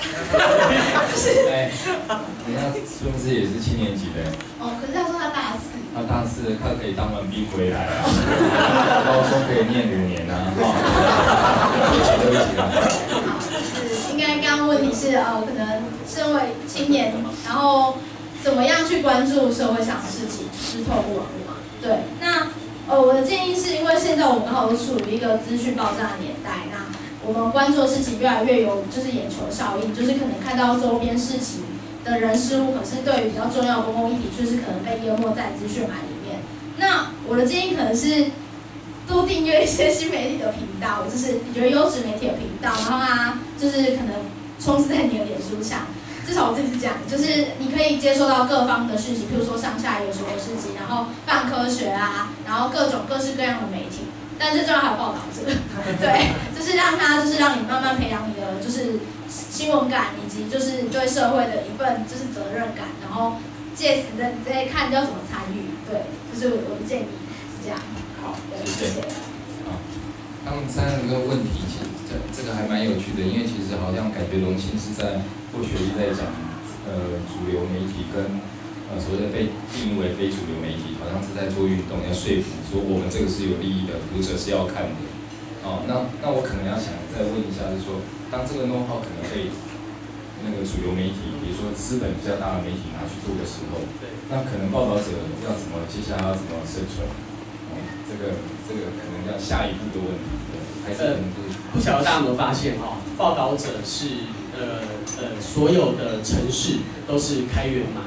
哎，人家是不是也是七年级的？ 哦，可是他说他大四。 他大四，他可以当完兵回来啊，高中可以念五年啊，哈，一起都一起来。 应该刚刚问题是呃，可能身为青年，然后怎么样去关注社会上的事情，就是透过网络嘛。对，那呃我的建议是因为现在我们刚好都处于一个资讯爆炸的年代，那我们关注的事情越来越有就是眼球效应，就是可能看到周边事情的人事物，可是对于比较重要的公共议题，就是可能被淹没在资讯海里面。那我的建议可能是。多订阅一些新媒体的频道，就是你觉得优质媒体的频道，然后啊，就是可能充斥在你的脸书上。至少我自己是这样，就是你可以接收到各方的讯息，譬如说上下游什么事情，然后泛科学啊，然后各种各式各样的媒体。但最重要还有报道者，对，就是让他就是让你慢慢培养你的就是新闻感，以及就是对社会的一份就是责任感，然后借此的你再看要怎么参与。对，就是我的建议是这样。 好，谢谢。好，刚才那个问题，其实这这个还蛮有趣的，因为其实好像感觉荣幸是在或学历在讲，呃，主流媒体跟呃所谓的被定义为非主流媒体，好像是在做运动，要说服说我们这个是有利益的，读者是要看的。哦，那那我可能要想再问一下，就是说，当这个 know-how 可能被那个主流媒体，比如说资本比较大的媒体拿去做的时候，那可能报道者要怎么接下来要怎么生存？这个这个可能要下一步的问题，还是可能就是、 呃、不晓得大家有没有发现哈、哦，报道者是呃呃所有的城市都是开源码，就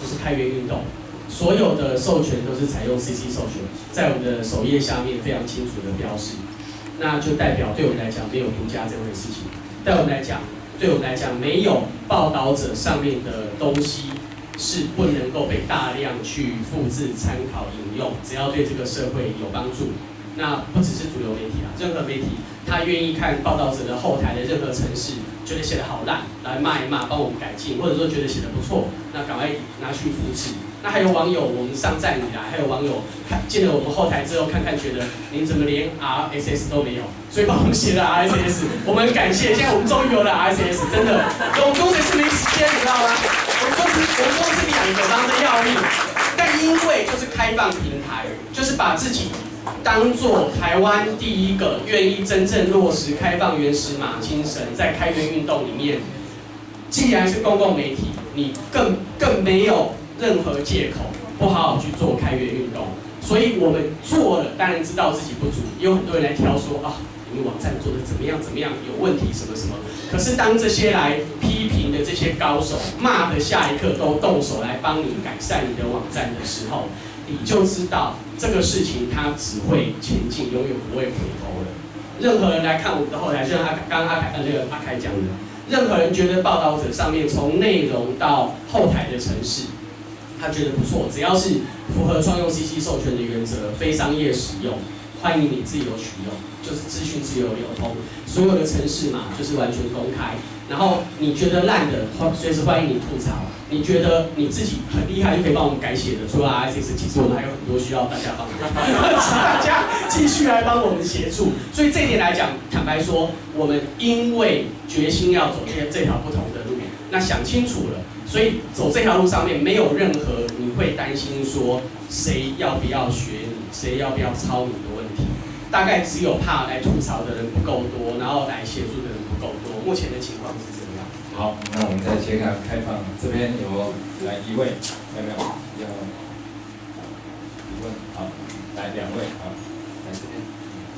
就是开源运动，所有的授权都是采用 C C 授权，在我们的首页下面非常清楚的标示，那就代表对我们来讲没有独家这回事情。对我们来讲，对我们来讲没有报道者上面的东西是不能够被大量去复制、参考、引用，只要对这个社会有帮助。那不只是主流媒体啦，任何媒体他愿意看报道者的后台的任何程式，觉得写得好烂，来骂一骂，帮我们改进，或者说觉得写得不错，那赶快拿去复制。那还有网友，我们上站以来，还有网友看进了我们后台之后，看看觉得您怎么连 R S S 都没有，所以帮我们写了 R S S， 我们很感谢。现在我们终于有了 R S S， 真的，我们工程师没时间，你知道吗？我们公司我们公司两个忙得要命，但因为就是开放平台，就是把自己当做台湾第一个愿意真正落实开放原始码精神，在开源运动里面，既然是公共媒体，你更更没有任何借口不好好去做开源运动。所以我们做了，当然知道自己不足，也有很多人来挑说啊，你们网站做的怎么样怎么样，有问题什么什么。可是当这些来批评的这些高手骂的下一刻都动手来帮你改善你的网站的时候，你就知道这个事情它只会前进，永远不会回头了。任何人来看我们的后台，就像阿刚刚阿凯呃那个阿凯讲的，任何人觉得报道者上面从内容到后台的程式，他觉得不错，只要是符合创用 C C 授权的原则，非商业使用，欢迎你自由取用，就是资讯自由流通，所有的程式嘛就是完全公开。然后你觉得烂的，随时欢迎你吐槽。你觉得你自己很厉害就可以帮我们改写的，除了 R S S， 其实我们还有很多需要大家帮忙，请大家继续来帮我们协助。所以这一点来讲，坦白说，我们因为决心要走这这条不同的路，那想清楚了，所以走这条路上面没有任何你会担心说谁要不要学你，谁要不要抄你的问题。大概只有怕来吐槽的人不够多，然后来协助的人不够多。目前的情况是这样。 好，那我们再揭开开放，这边有来一位，有没有？要提问？好，来两位，好，来这边。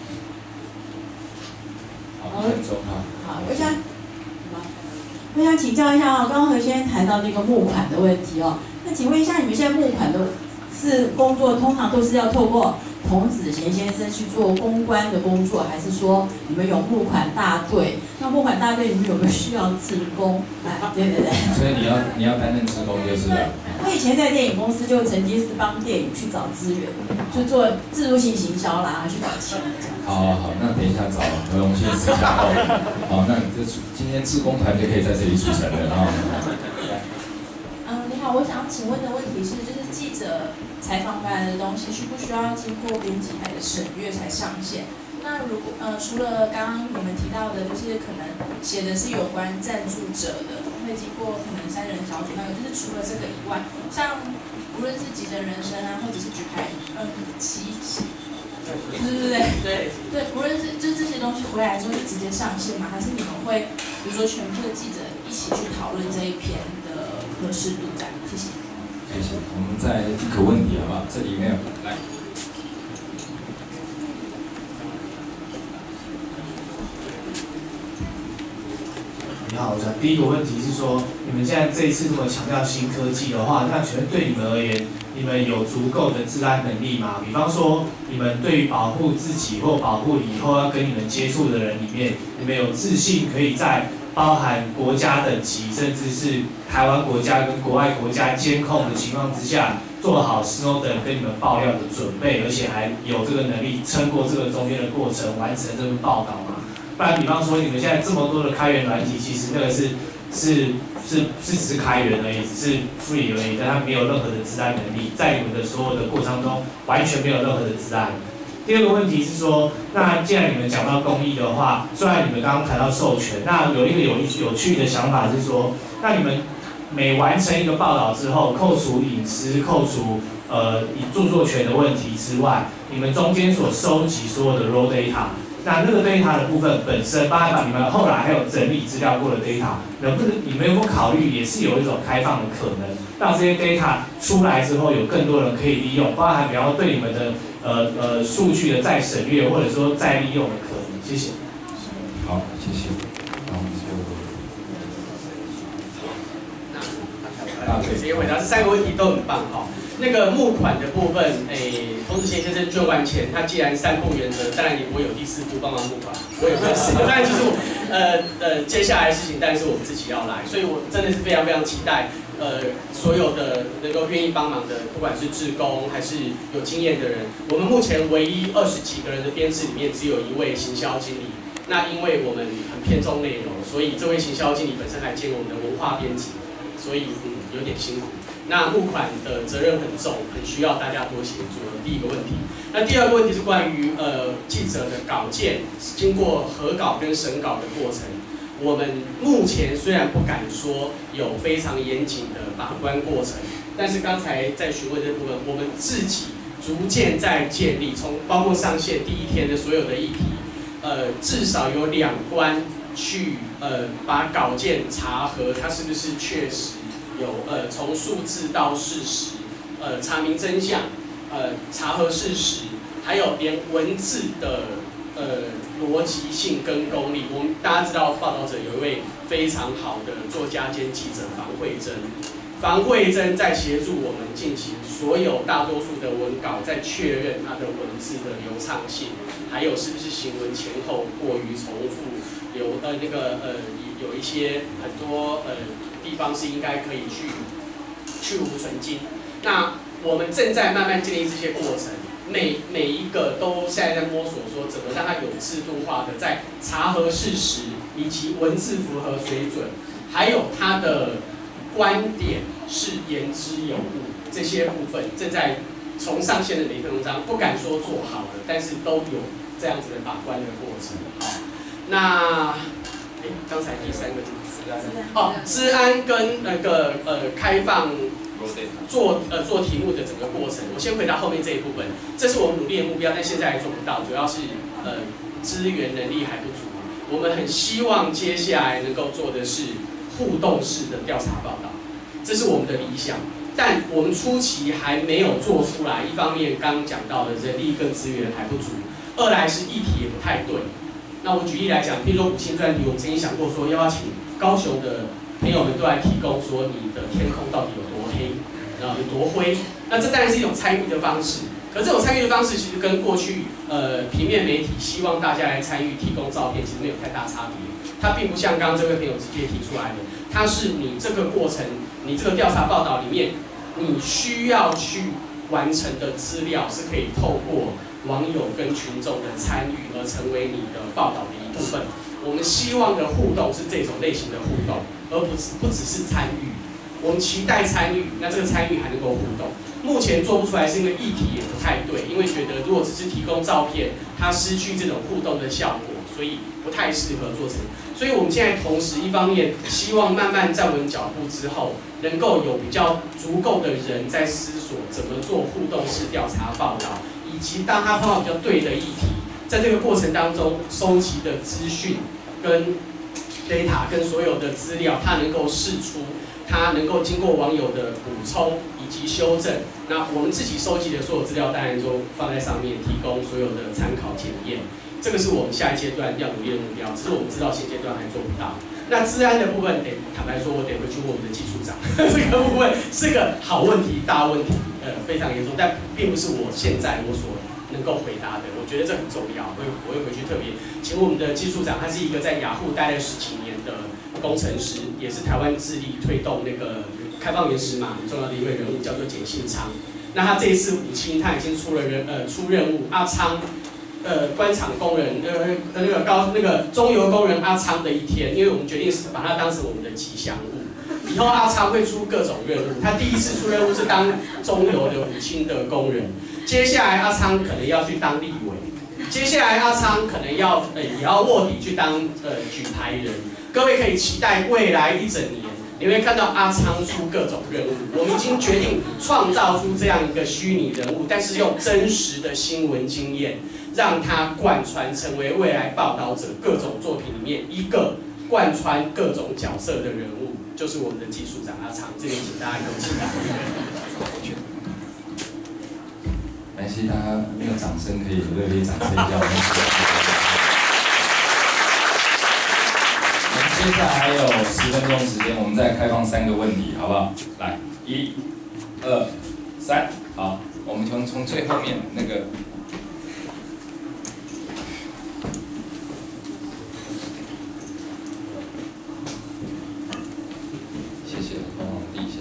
好，一分钟哈。 好，我想，我想请教一下哦，刚刚何先生谈到那个募款的问题哦，那请问一下，你们现在募款的是工作，通常都是要透过童子贤先生去做公关的工作，还是说你们有募款大队？那募款大队里面有没有需要志工？哎，对对对。 所以你要你要担任志工就是了。 我以前在电影公司就曾经是帮电影去找资源，就做自助性行销啦，去找钱这样。 好好好，那等一下找何荣先私下报。好，那你这今天志工团就可以在这里组成了啊。 嗯，你好，我想请问的问题是，就是记者采访回来的东西，需不需要经过编辑台的审阅才上线？那如果呃，除了刚刚你们提到的，就是可能写的是有关赞助者的，会经过可能三人小组那个，就是除了这个以外，像无论是急诊人生啊，或者是举牌，嗯，奇奇，对对对对对，无论是就这些东西回来之后就直接上线嘛，还是你们会比如说全部的记者一起去讨论这一篇的合适度这样？谢谢。 谢谢，我们再一个问题好不好？这里没有，来。 你好，我想第一个问题是说，你们现在这一次这么强调新科技的话，那请问对你们而言，你们有足够的治安能力吗？比方说，你们对于保护自己或保护以后要跟你们接触的人里面，你们有自信可以在包含国家等级，甚至是台湾国家跟国外国家监控的情况之下，做好 Snowden 跟你们爆料的准备，而且还有这个能力撑过这个中间的过程，完成这份报道吗？不然，比方说你们现在这么多的开源软体，其实那个是是是是只是开源而已，只是 free 而已，但它没有任何的治安能力，在你们的所有的过程中完全没有任何的治安。第二个问题是说，那既然你们讲到公益的话，虽然你们刚刚谈到授权，那有一个有有趣的想法是说，那你们每完成一个报道之后，扣除隐私、扣除呃著作权的问题之外，你们中间所收集所有的 raw data。那那个 data 的部分本身，包含你们后来还有整理资料过的 data， 能不能你们有没有考虑，也是有一种开放的可能，让这些 data 出来之后，有更多人可以利用，包含比方说对你们的呃呃数据的再审阅，或者说再利用的可能。谢谢。 好，谢谢。那我们就。 那大直接回答，这三个问题都很棒哈。那个募款的部分，诶，童子贤先生捐完钱，他既然三不原则，当然也不会有第四步帮忙募款，我也不是。当然就是我，呃呃，接下来的事情当然是我们自己要来，所以我真的是非常非常期待，呃，所有的能够愿意帮忙的，不管是志工还是有经验的人，我们目前唯一二十几个人的编制里面，只有一位行销经理。那因为我们很偏重内容，所以这位行销经理本身还兼我们的文化编辑，所以嗯有点辛苦。那募款的责任很重，很需要大家多协助。第一个问题，那第二个问题是关于呃记者的稿件经过核稿跟审稿的过程。我们目前虽然不敢说有非常严谨的把关过程，但是刚才在询问这部分，我们自己逐渐在建立，从包括上线第一天的所有的议题。呃，至少有两关去呃把稿件查核，它是不是确实有呃从数字到事实，呃查明真相，呃查核事实，还有连文字的呃逻辑性跟功力。我们大家知道，报道者有一位非常好的作家兼记者房慧珍。房慧珍在协助我们进行所有大多数的文稿，在确认它的文字的流畅性，还有是不是行文前后过于重复，有呃那个呃有一些很多呃地方是应该可以去去无存菁。那我们正在慢慢建立这些过程，每每一个都现在在摸索说怎么让它有制度化的在查核事实以及文字符合水准，还有它的观点是言之有物，这些部分正在从上线的每一篇文章，不敢说做好了，但是都有这样子的把关的过程。好，那哎，刚才第三个是治安哦，治安跟那个呃开放做呃做题目的整个过程，我先回答后面这一部分，这是我们努力的目标，但现在还做不到，主要是呃资源能力还不足。我们很希望接下来能够做的是互动式的调查报道，这是我们的理想，但我们初期还没有做出来。一方面刚刚讲到的人力跟资源还不足，二来是议题也不太对。那我举例来讲，譬如说五星专题，我们曾经想过说，要不要请高雄的朋友们都来提供说你的天空到底有多黑，然后有多灰。那这当然是一种参与的方式，可这种参与的方式其实跟过去呃平面媒体希望大家来参与提供照片，其实没有太大差别。它并不像刚刚这位朋友直接提出来的，它是你这个过程，你这个调查报道里面，你需要去完成的资料是可以透过网友跟群众的参与而成为你的报道的一部分。我们希望的互动是这种类型的互动，而不只不只是参与。我们期待参与，那这个参与还能够互动。目前做不出来是因为议题也不太对，因为觉得如果只是提供照片，它失去这种互动的效果，所以不太适合做成。所以我们现在同时一方面希望慢慢站稳脚步之后，能够有比较足够的人在思索怎么做互动式调查报道，以及当他碰到比较对的议题，在这个过程当中收集的资讯跟 data 跟所有的资料，它能够释出，它能够经过网友的补充以及修正。那我们自己收集的所有资料，当然就放在上面，提供所有的参考检验。这个是我们下一阶段要努力的目标，只是我们知道现阶段还做不到。那治安的部分，得坦白说，我得回去问我们的技术长，这个部分是个好问题、大问题，呃，非常严重，但并不是我现在我所能够回答的。我觉得这很重要，我会我会回去特别请我们的技术长，他是一个在雅虎待了十几年的工程师，也是台湾致力推动那个开放原始码很重要的一位人物，叫做简信昌。那他这一次五期他已经出了人呃出任务，阿昌。呃，官场工人，呃，那个高那个中油工人阿昌的一天，因为我们决定是把它当成我们的吉祥物。以后阿昌会出各种任务，他第一次出任务是当中油的五轻的工人，接下来阿昌可能要去当立委，接下来阿昌可能要呃也要卧底去当呃举牌人。各位可以期待未来一整年，你会看到阿昌出各种任务。我们已经决定创造出这样一个虚拟人物，但是用真实的新闻经验。让它贯穿成为未来报道者各种作品里面一个贯穿各种角色的人物，就是我们的技术长阿昌。这边请大家有期待。 没关系，大家没有掌声可以热烈掌声一下。我们今接下来还有十分钟时间，我们再开放三个问题，好不好？来，一、二、三，好，我们从从最后面那个。谢谢，帮我递一下。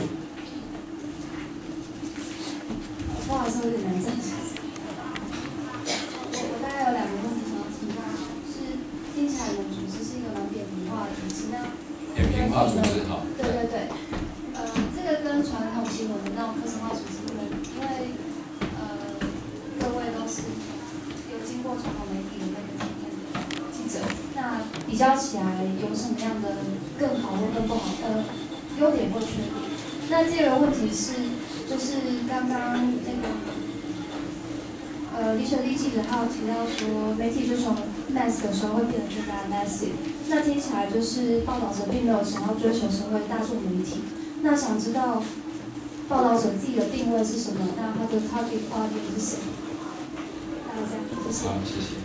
不好意思，有点难站起来。我我大概有两个问题想要请教，是听起来你们组织是一个蛮扁平化的组织，那扁平化组织好。 对对对，呃，这个跟传统新闻的那种科学化组织不能，因为呃各位都是有经过传统媒体的那个经验的记者，那比较起来有什么样的更好或更不好？呃，优点或缺点？那第二个问题是。就是刚刚那个，呃，李雪莉记者还有提到说，媒体就从 mass 的时候会变得更加 massive。那听起来就是报道者并没有想要追求成为大众媒体。那想知道报道者自己的定位是什么？那他的 target audience 是谁？大概这样，谢谢。 好，谢谢。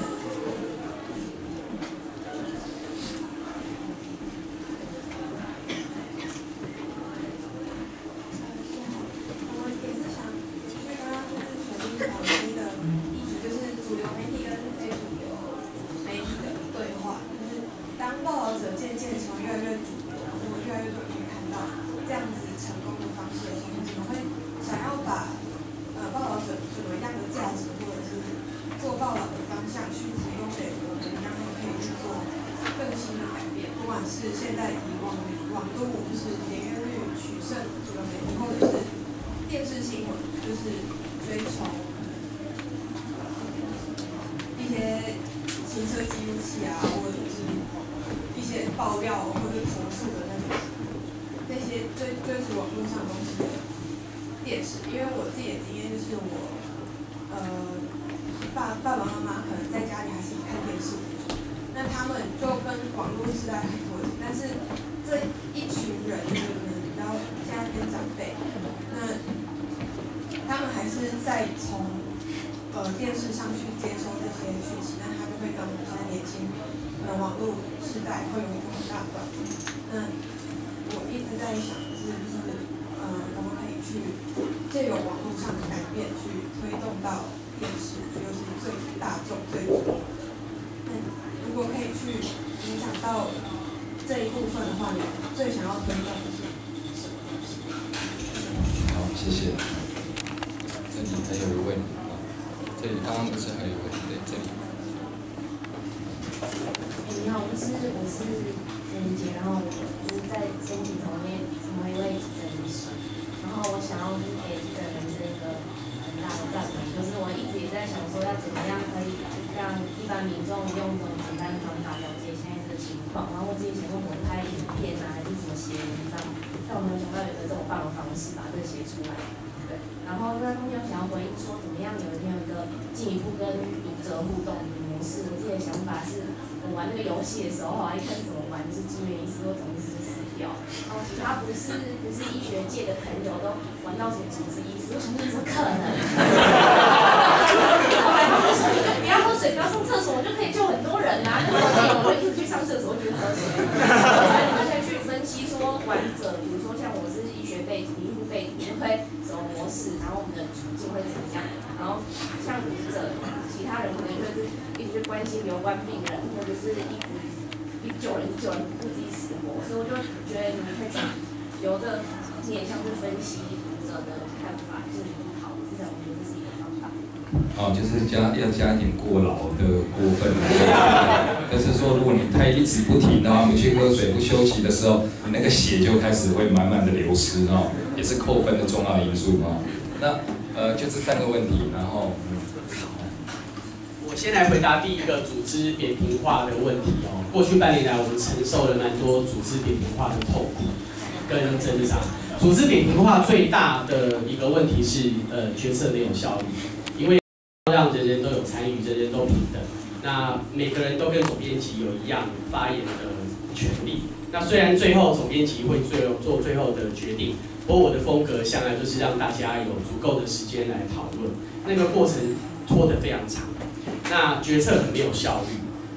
哦，就是加要加一点过劳的过分的，就是说，如果你太一直不停的话，不去喝水、不休息的时候，你那个血就开始会慢慢的流失哦，也是扣分的重要因素哦。那呃，就这三个问题，然后， 我先来回答第一个组织扁平化的问题哦。过去半年来，我们承受了蛮多组织扁平化的痛苦跟挣扎。组织扁平化最大的一个问题是，呃，决策没有效率，因为让人人都有参与，人人都平等。那每个人都跟总编辑有一样发言的权利。那虽然最后总编辑会最后做最后的决定，不过我的风格向来就是让大家有足够的时间来讨论，那个过程拖得非常长，那决策很没有效率。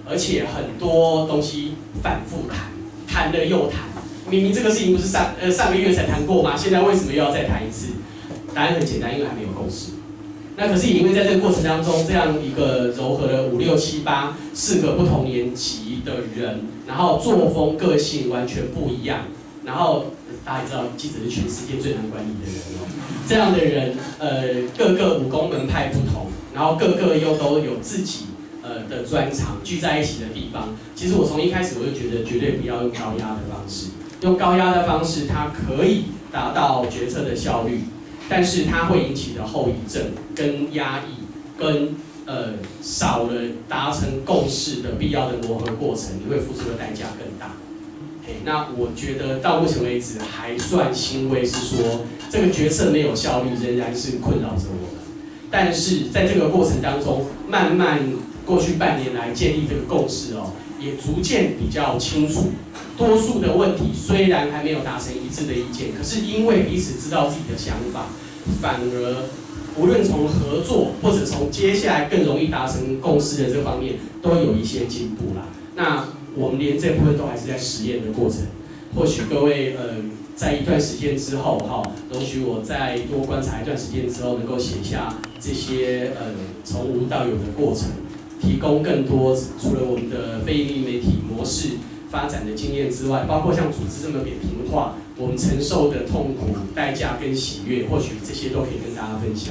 而且很多东西反复谈，谈了又谈。明明这个事情不是上呃上个月才谈过吗？现在为什么又要再谈一次？答案很简单，因为还没有共识。那可是也因为在这个过程当中，这样一个糅合了五六七八四个不同年级的人，然后作风个性完全不一样，然后大家也知道，记者是全世界最难管理的人哦。这样的人，呃，各个武功门派不同，然后各个又都有自己呃的专长，聚在一起的地方。其实我从一开始我就觉得，绝对不要用高压的方式，用高压的方式，它可以达到决策的效率。但是它会引起的后遗症、跟压抑、跟呃少了达成共识的必要的磨合过程，你会付出的代价更大。欸、那我觉得到目前为止还算欣慰，是说这个决策没有效率，仍然是困扰着我们。但是在这个过程当中，慢慢过去半年来建立这个共识哦，也逐渐比较清楚。多数的问题虽然还没有达成一致的意见，可是因为彼此知道自己的想法，反而无论从合作或者从接下来更容易达成共识的这方面，都有一些进步啦。那我们连这部分都还是在实验的过程。或许各位呃，在一段时间之后哈，容许我再多观察一段时间之后，能够写下这些呃从无到有的过程，提供更多除了我们的非营利媒体模式发展的经验之外，包括像组织这么扁平化，我们承受的痛苦、代价跟喜悦，或许这些都可以跟大家分享。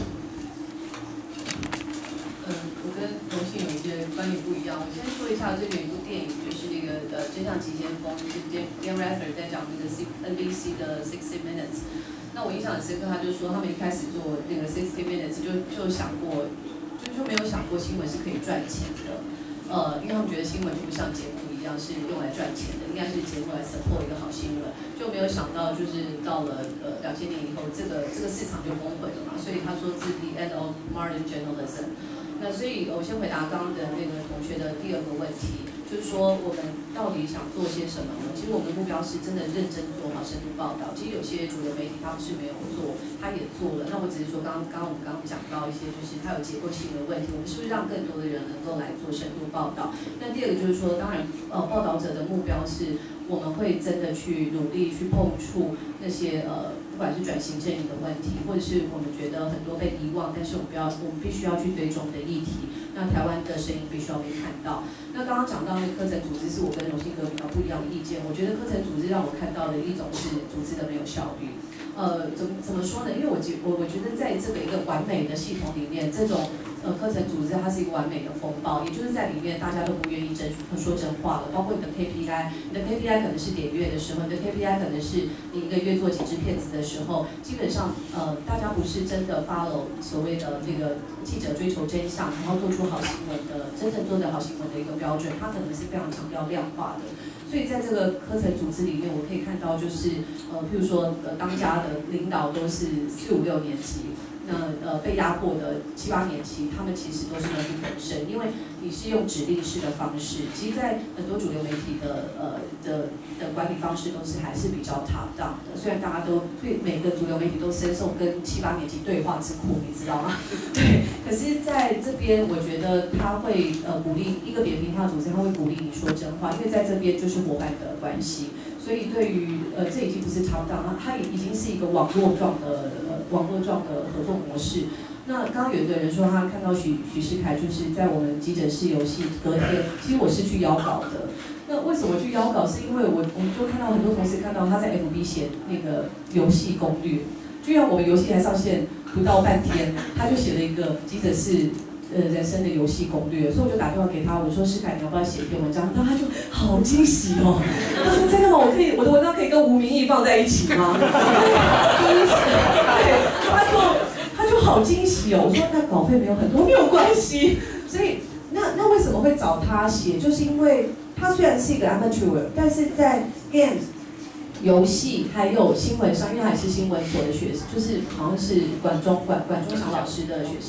嗯，我跟荣幸有一些观点不一样。我先说一下最近有一部电影，就是那个呃《真相急先锋》，是 Dan Rather 在讲那个 N B C 的sixty minutes。那我印象很深刻，他就说他们一开始做那个sixty minutes 就就想过，就就没有想过新闻是可以赚钱的。呃，因为他们觉得新闻就不像节目一样是用来赚钱的，应该是节目来 support 一个好新闻，就没有想到就是到了呃两千年以后，这个这个市场就崩毁了嘛，所以他说是 the end of modern journalism。那所以我先回答刚刚的那个同学的第二个问题，就是说我们到底想做些什么呢？其实我们的目标是真的认真做好深度报道。其实有些主流媒体他们是没有做，他也做了。那我只是说刚刚刚刚我们刚刚讲到一些，就是它有结构性的问题，我们是不是让更多的人能够来做深度报道？那第二个就是说，当然呃报道者的目标是我们会真的去努力去碰触那些呃。不管是转型正义的问题，或者是我们觉得很多被遗忘，但是我们不要，我们必须要去追踪的议题。那台湾的声音必须要被看到。那刚刚讲到那个课程组织，是我跟荣幸哥比较不一样的意见。我觉得课程组织让我看到的一种是组织的没有效率。呃，怎么怎么说呢？因为我觉我我觉得在这个一个完美的系统里面，这种呃课程组织它是一个完美的风暴，也就是在里面大家都不愿意真说真话了。包括你的 K P I， 你的 K P I 可能是点阅的时候，你的 K P I 可能是你一个月做几支片子的时候，基本上呃大家不是真的 follow 所谓的这个记者追求真相，然后做出好新闻的真正做的好新闻的一个标准，它可能是非常强调量化的。所以在这个课程组织里面，我可以看到就是呃，譬如说呃，当家的领导都是四五六年级，那呃被压迫的七八年级，他们其实都是能力本身，因为你是用指令式的方式。其实，在很多主流媒体的呃的的管理方式都是还是比较 top down 的。虽然大家都对每个主流媒体都深受跟七八年级对话之苦，你知道吗？对。可是在这边，我觉得他会呃鼓励一个扁平化组织，他会鼓励你说真话，因为在这边就是伙伴的关系。所以对于呃这已经不是 top down， 它已经是一个网络状的呃网络状的合作模式。那刚刚有一个人说他看到许许世凯就是在我们急诊室游戏隔天，其实我是去邀稿的。那为什么去邀稿？是因为我我们就看到很多同事看到他在 F B 写那个游戏攻略，居然我们游戏才上线不到半天，他就写了一个急诊室呃人生的游戏攻略，所以我就打电话给他，我说世凯你要不要写一篇文章？然后他就好惊喜哦，他说真的吗？我可以我的文章可以跟吴明义放在一起吗？惊喜，对，他就。他就好惊喜哦！我说那稿费没有很多，没有关系。所以那那为什么会找他写？就是因为他虽然是一个 amateur， 但是在 games 游戏还有新闻上，因为他也是新闻所的学生，就是好像是管中管管中祥老师的学生。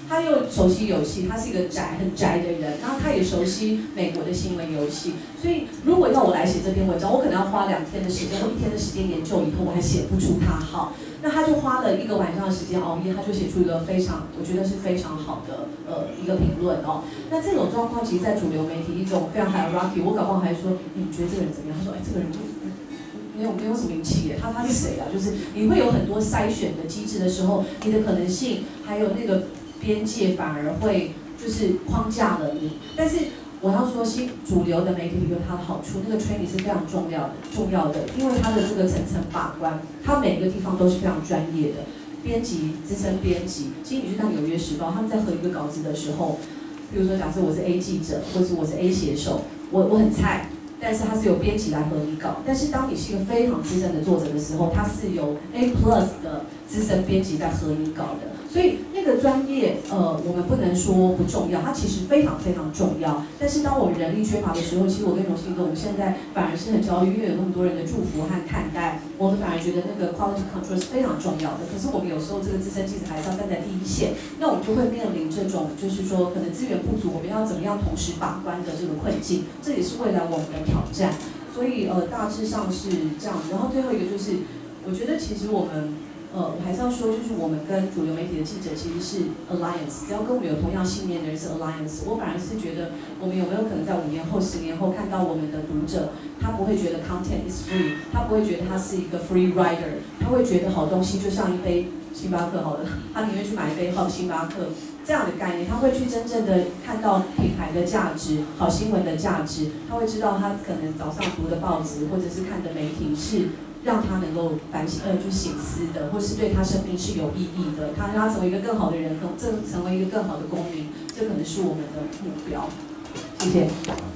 他又熟悉游戏，他是一个宅很宅的人，然后他也熟悉美国的新闻游戏，所以如果要我来写这篇文章，我可能要花两天的时间或一天的时间研究以后，我还写不出它好。那他就花了一个晚上的时间熬夜，他就写出一个非常，我觉得是非常好的呃一个评论哦。那这种状况其实，在主流媒体一种非常 hierarchy， 我搞不好还说，你觉得这个人怎么样？他说，哎，这个人没有没有什么名气耶，他他是谁啊？就是你会有很多筛选的机制的时候，你的可能性还有那个边界反而会就是框架了你。但是我要说，新主流的媒体有它的好处，那个 training 是非常重要的，重要的，因为它的这个层层把关，它每个地方都是非常专业的。编辑、资深编辑，其实你去看《纽约时报》，他们在合一个稿子的时候，比如说假设我是 A 记者，或者是我是 A 写手，我我很菜。但是它是由编辑来合一稿，但是当你是一个非常资深的作者的时候，它是由 A plus 的资深编辑在合一稿的，所以那个专业，呃，我们不能说不重要，它其实非常非常重要。但是当我们人力缺乏的时候，其实我跟荣信哥，我们现在反而是很焦虑，因为有那么多人的祝福和看待，我们反而觉得那个 quality control 是非常重要的。可是我们有时候这个资深记者还是要站在第一线，那我们就会面临这种就是说可能资源不足，我们要怎么样同时把关的这个困境，这也是未来我们的挑战。所以呃大致上是这样子。然后最后一个就是，我觉得其实我们呃我还是要说，就是我们跟主流媒体的记者其实是 alliance， 只要跟我们有同样信念的人是 alliance。我反而是觉得我们有没有可能在五年后、十年后看到我们的读者，他不会觉得 content is free， 他不会觉得他是一个 free rider， 他会觉得好东西就像一杯星巴克好了，他宁愿去买一杯好星巴克。这样的概念，他会去真正的看到品牌的价值、好新闻的价值，他会知道他可能早上读的报纸或者是看的媒体是让他能够反省呃去省思的，或是对他生命是有意义的，他让他成为一个更好的人，更这成为一个更好的公民，这可能是我们的目标。谢谢。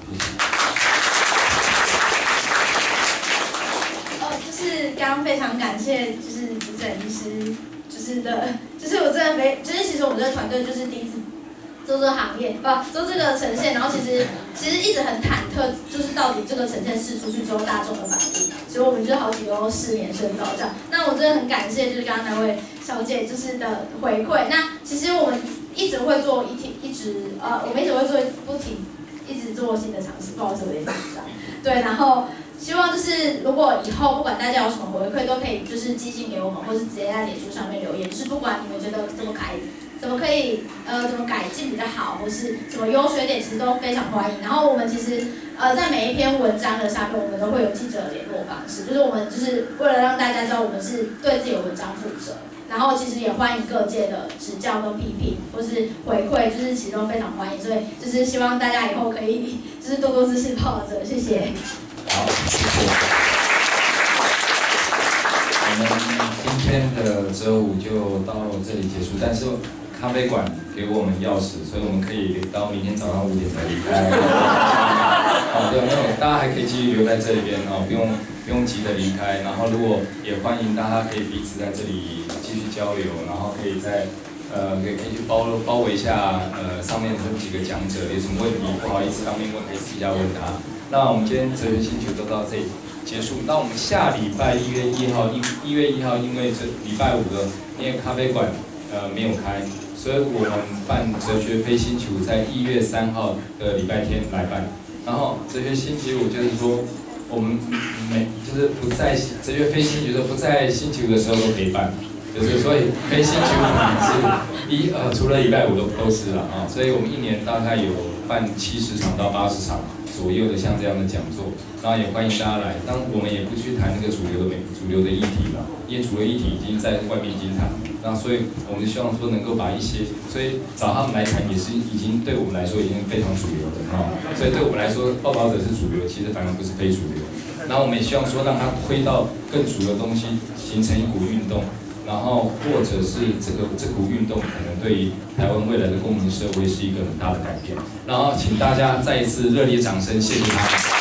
哦，就是刚刚非常感谢，就是主诊医师。就是的，就是我真的没，就是其实我们这个团队就是第一次做这个行业，不做这个呈现，然后其实其实一直很忐忑，就是到底这个呈现释出去之后大众的反应，所以我们就好几个都失眠睡着这样。那我真的很感谢，就是刚刚那位小姐就是的回馈。那其实我们一直会做一停，一直呃，我们一直会做不停，一直做新的尝试，不好意思，我有点紧张。对，然后。希望就是如果以后不管大家有什么回馈，都可以就是寄信给我们，或是直接在脸书上面留言。就是不管你们觉得怎么改，怎么可以呃怎么改进比较好，或是什么优缺点，其实都非常欢迎。然后我们其实呃在每一篇文章的下面，我们都会有记者联络方式，就是我们就是为了让大家知道我们是对自己的文章负责。然后其实也欢迎各界的指教跟批评，或是回馈，就是其实都非常欢迎。所以就是希望大家以后可以就是多多支持报道者，谢谢。 好，谢谢。我们今天的周五就到这里结束，但是咖啡馆给我们钥匙，所以我们可以到明天早上五点才离开。好，对，没有，大家还可以继续留在这里边哦，不用不用急着离开。然后如果也欢迎大家可以彼此在这里继续交流，然后可以在。呃，可以可以去包包围一下，呃，上面这几个讲者有什么问题，不好意思当面问，可以私下问他。那我们今天哲学星球就到这里结束。那我们下礼拜一月一号，因一月一号，因为这礼拜五的因为咖啡馆呃没有开，所以我们办哲学飞星球在一月三号的礼拜天来办。然后哲学星期五就是说，我们每就是不在哲学飞星球的不在星期五的时候都可以办。就是所以非星期五是一呃，除了礼拜五都都是了啊，所以我们一年大概有办七十场到八十场左右的像这样的讲座，然后也欢迎大家来。当我们也不去谈那个主流的美主流的议题了，因为主流议题已经在外面已经谈了，那所以我们希望说能够把一些，所以找他们来谈也是已经对我们来说已经非常主流了啊，所以对我们来说报道者是主流，其实反而不是非主流。然后我们也希望说让它推到更主流的东西，形成一股运动。然后，或者是这个这股运动可能对于台湾未来的公民社会是一个很大的改变。然后，请大家再一次热烈掌声，谢谢他们。